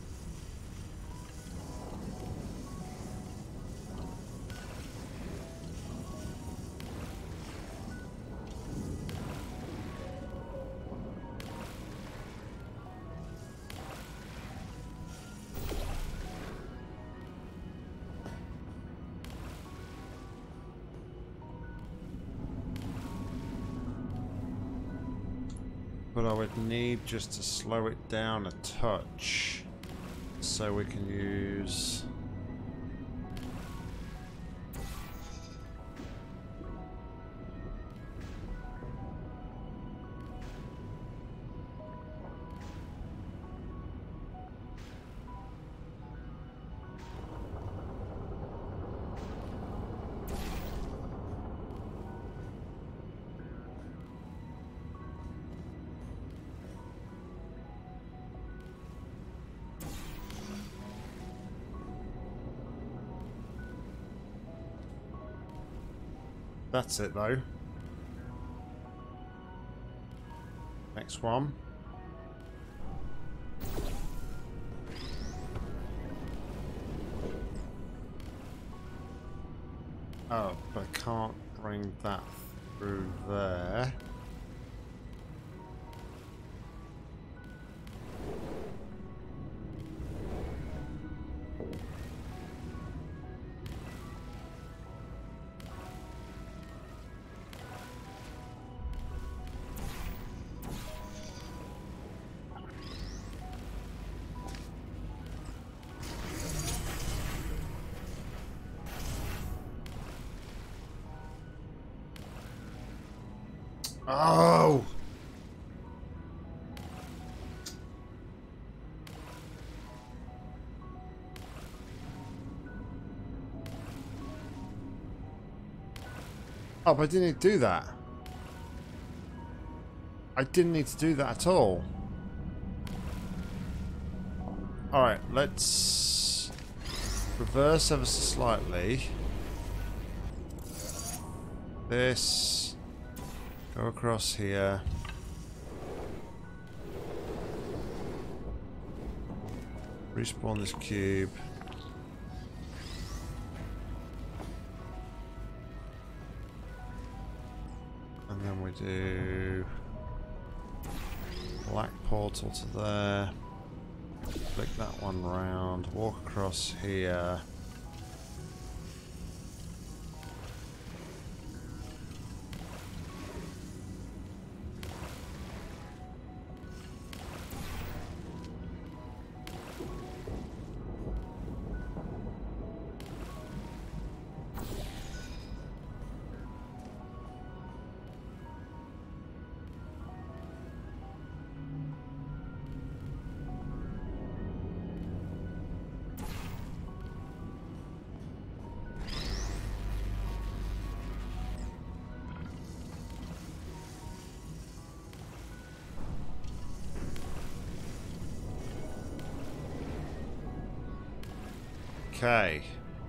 But I would need just to slow it down a touch so we can use That's it though. Next one. Oh, but I can't bring that through there. Oh! Oh, but I didn't need to do that. I didn't need to do that at all. Alright, let's reverse ever so slightly. This. Go across here. Respawn this cube. And then we do black portal to there. Flick that one round. Walk across here. Okay.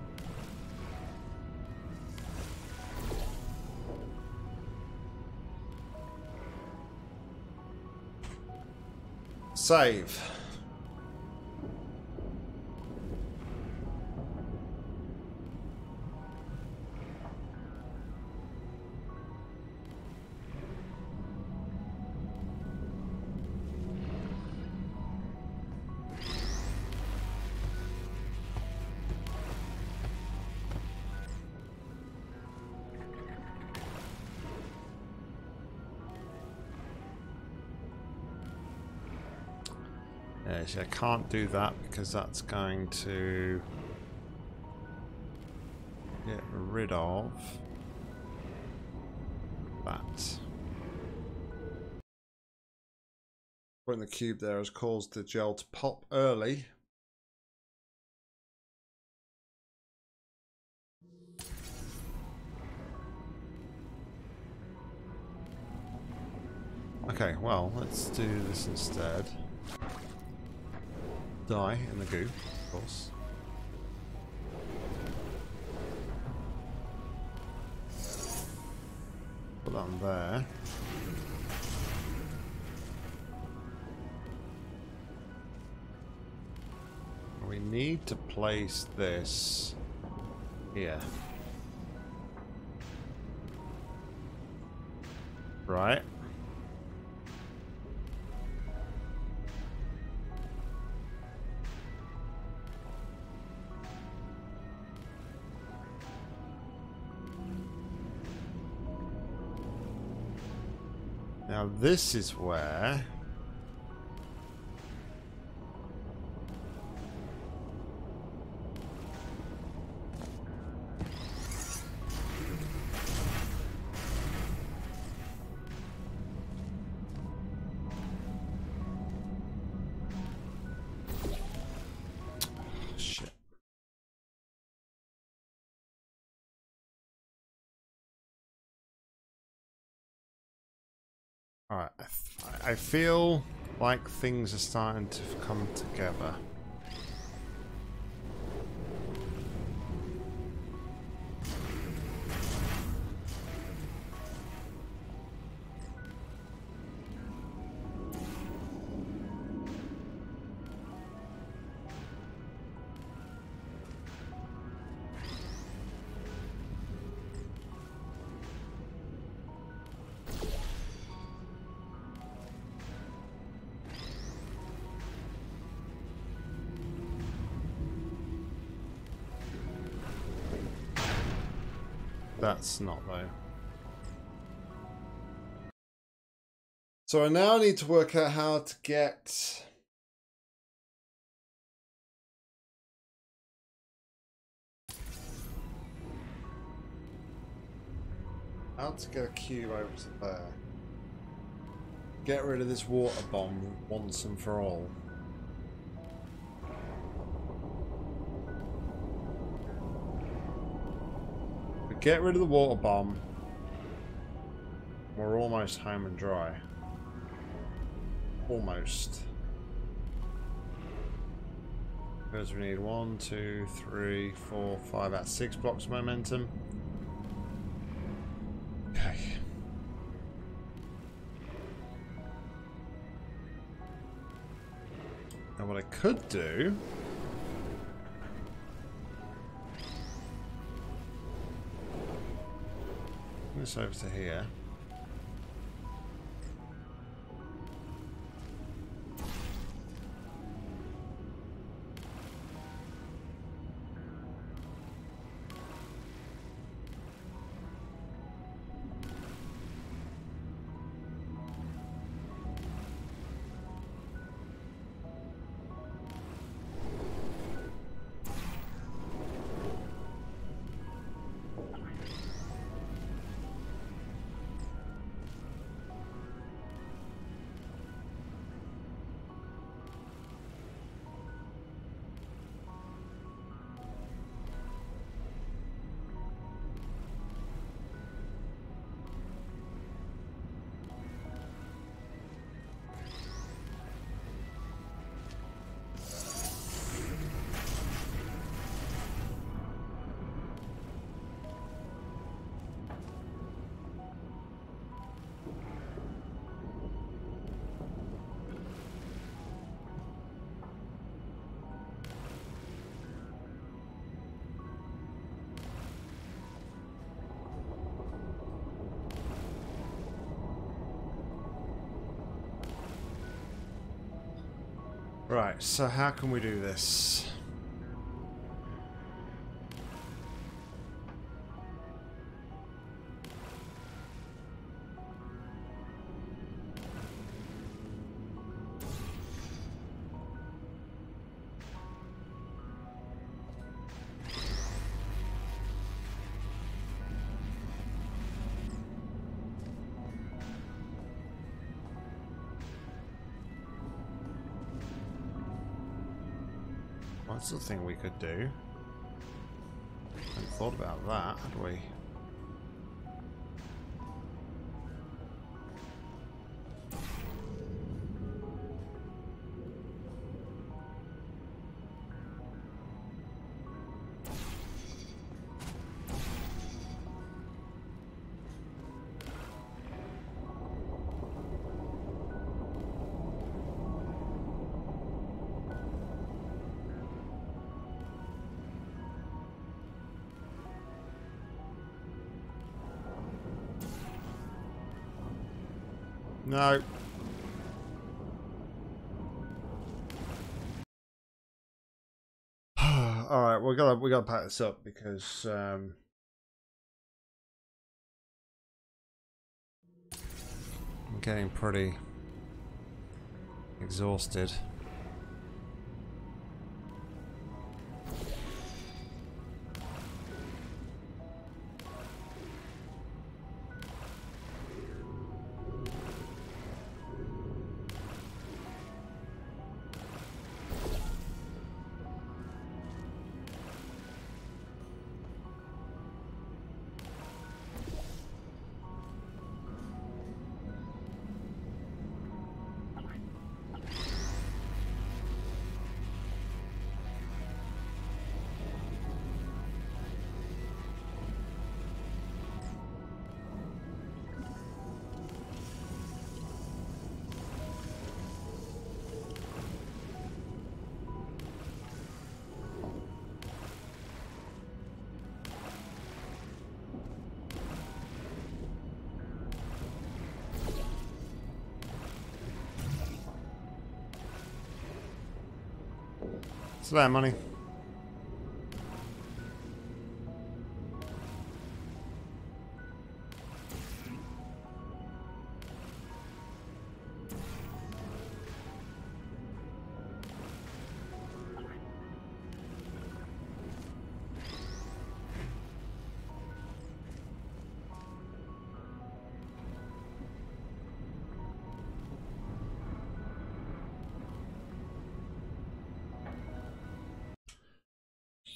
Save. Yes, I can't do that because that's going to get rid of that. Putting the cube there has caused the gel to pop early. Okay, well, let's do this instead. Die in the goo, of course. Put that on there. We need to place this here. Right. Now this is where shit. Alright, I, I feel like things are starting to come together. That's not though. So I now need to work out how to get how to get a cube over to there. Get rid of this water bomb once and for all. We get rid of the water bomb. We're almost home and dry. Almost. Because we need one, two, three, four, five, that's six blocks of momentum. Okay. Now what I could do this over to here. Right, so how can we do this? What's the thing we could do? I hadn't thought about that, had we? No. All right, we gotta we gotta pack this up because um, I'm getting pretty exhausted. It's that money.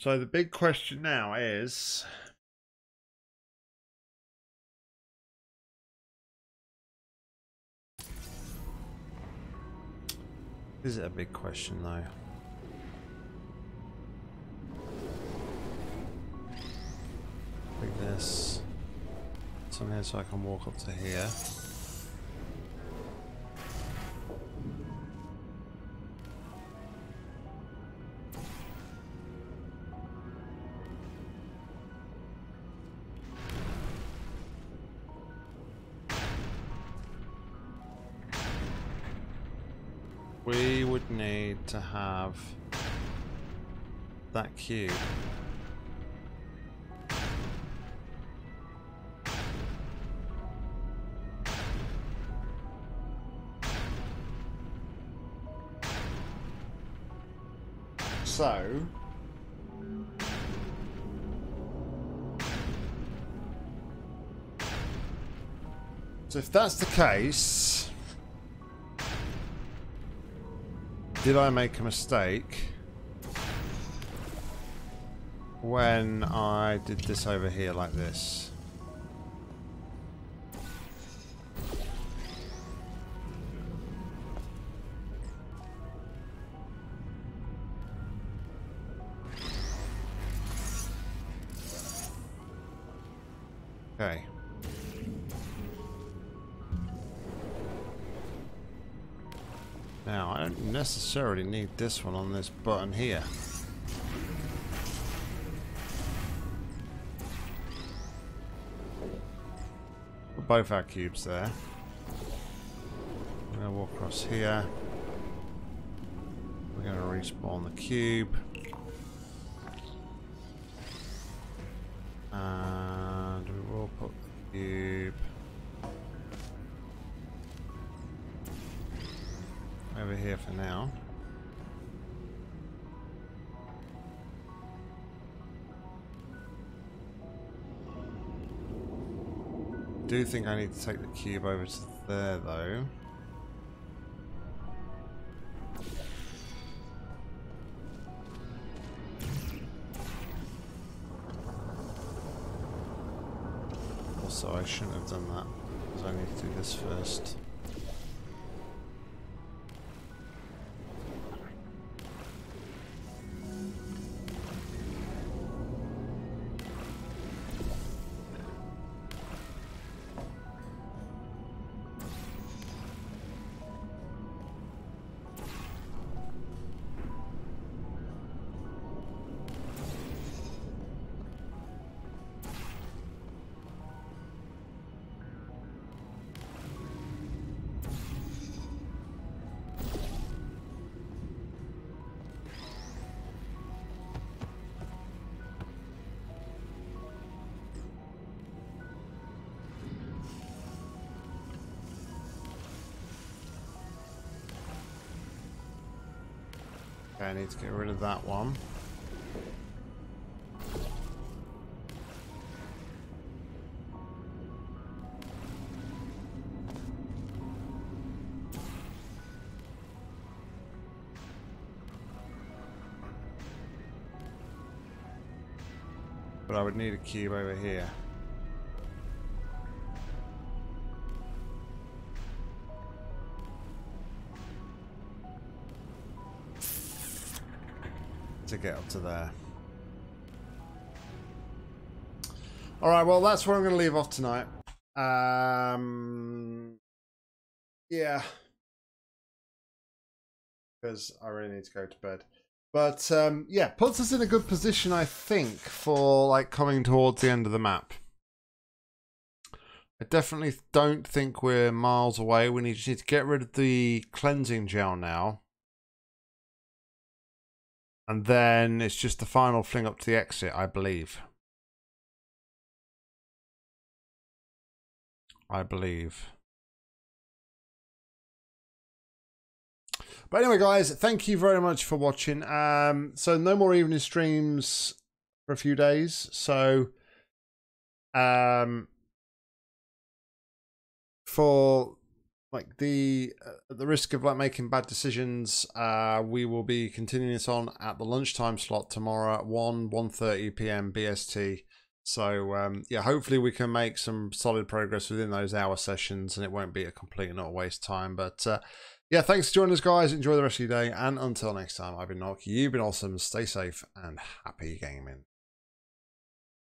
So the big question now is, is it a big question though? Bring this on here so I can walk up to here. We would need to have that cube. So, so if that's the case, did I make a mistake when I did this over here like this? Okay. Now, I don't necessarily need this one on this button here. Put both our cubes there. I'm going to walk across here. We're going to respawn the cube. And we will put the cube over here for now. I do think I need to take the cube over to there though. Also, I shouldn't have done that because I need to do this first. Okay, I need to get rid of that one. But I would need a cube over here. To get up to there. Alright, well that's where I'm going to leave off tonight. Um, yeah. Because I really need to go to bed. But um, yeah, puts us in a good position, I think, for like coming towards the end of the map. I definitely don't think we're miles away. We need, just need to get rid of the cleansing gel now. And then it's just the final fling up to the exit, I believe. I believe. But anyway, guys, thank you very much for watching. Um, so no more evening streams for a few days. So um, for like the uh, at the risk of like making bad decisions, uh, we will be continuing this on at the lunchtime slot tomorrow at one one thirty p m B S T. So um, yeah, hopefully we can make some solid progress within those hour sessions, and it won't be a complete and utter waste of time. But uh, yeah, thanks for joining us, guys. Enjoy the rest of your day, and until next time, I've been Nock. You've been awesome. Stay safe and happy gaming.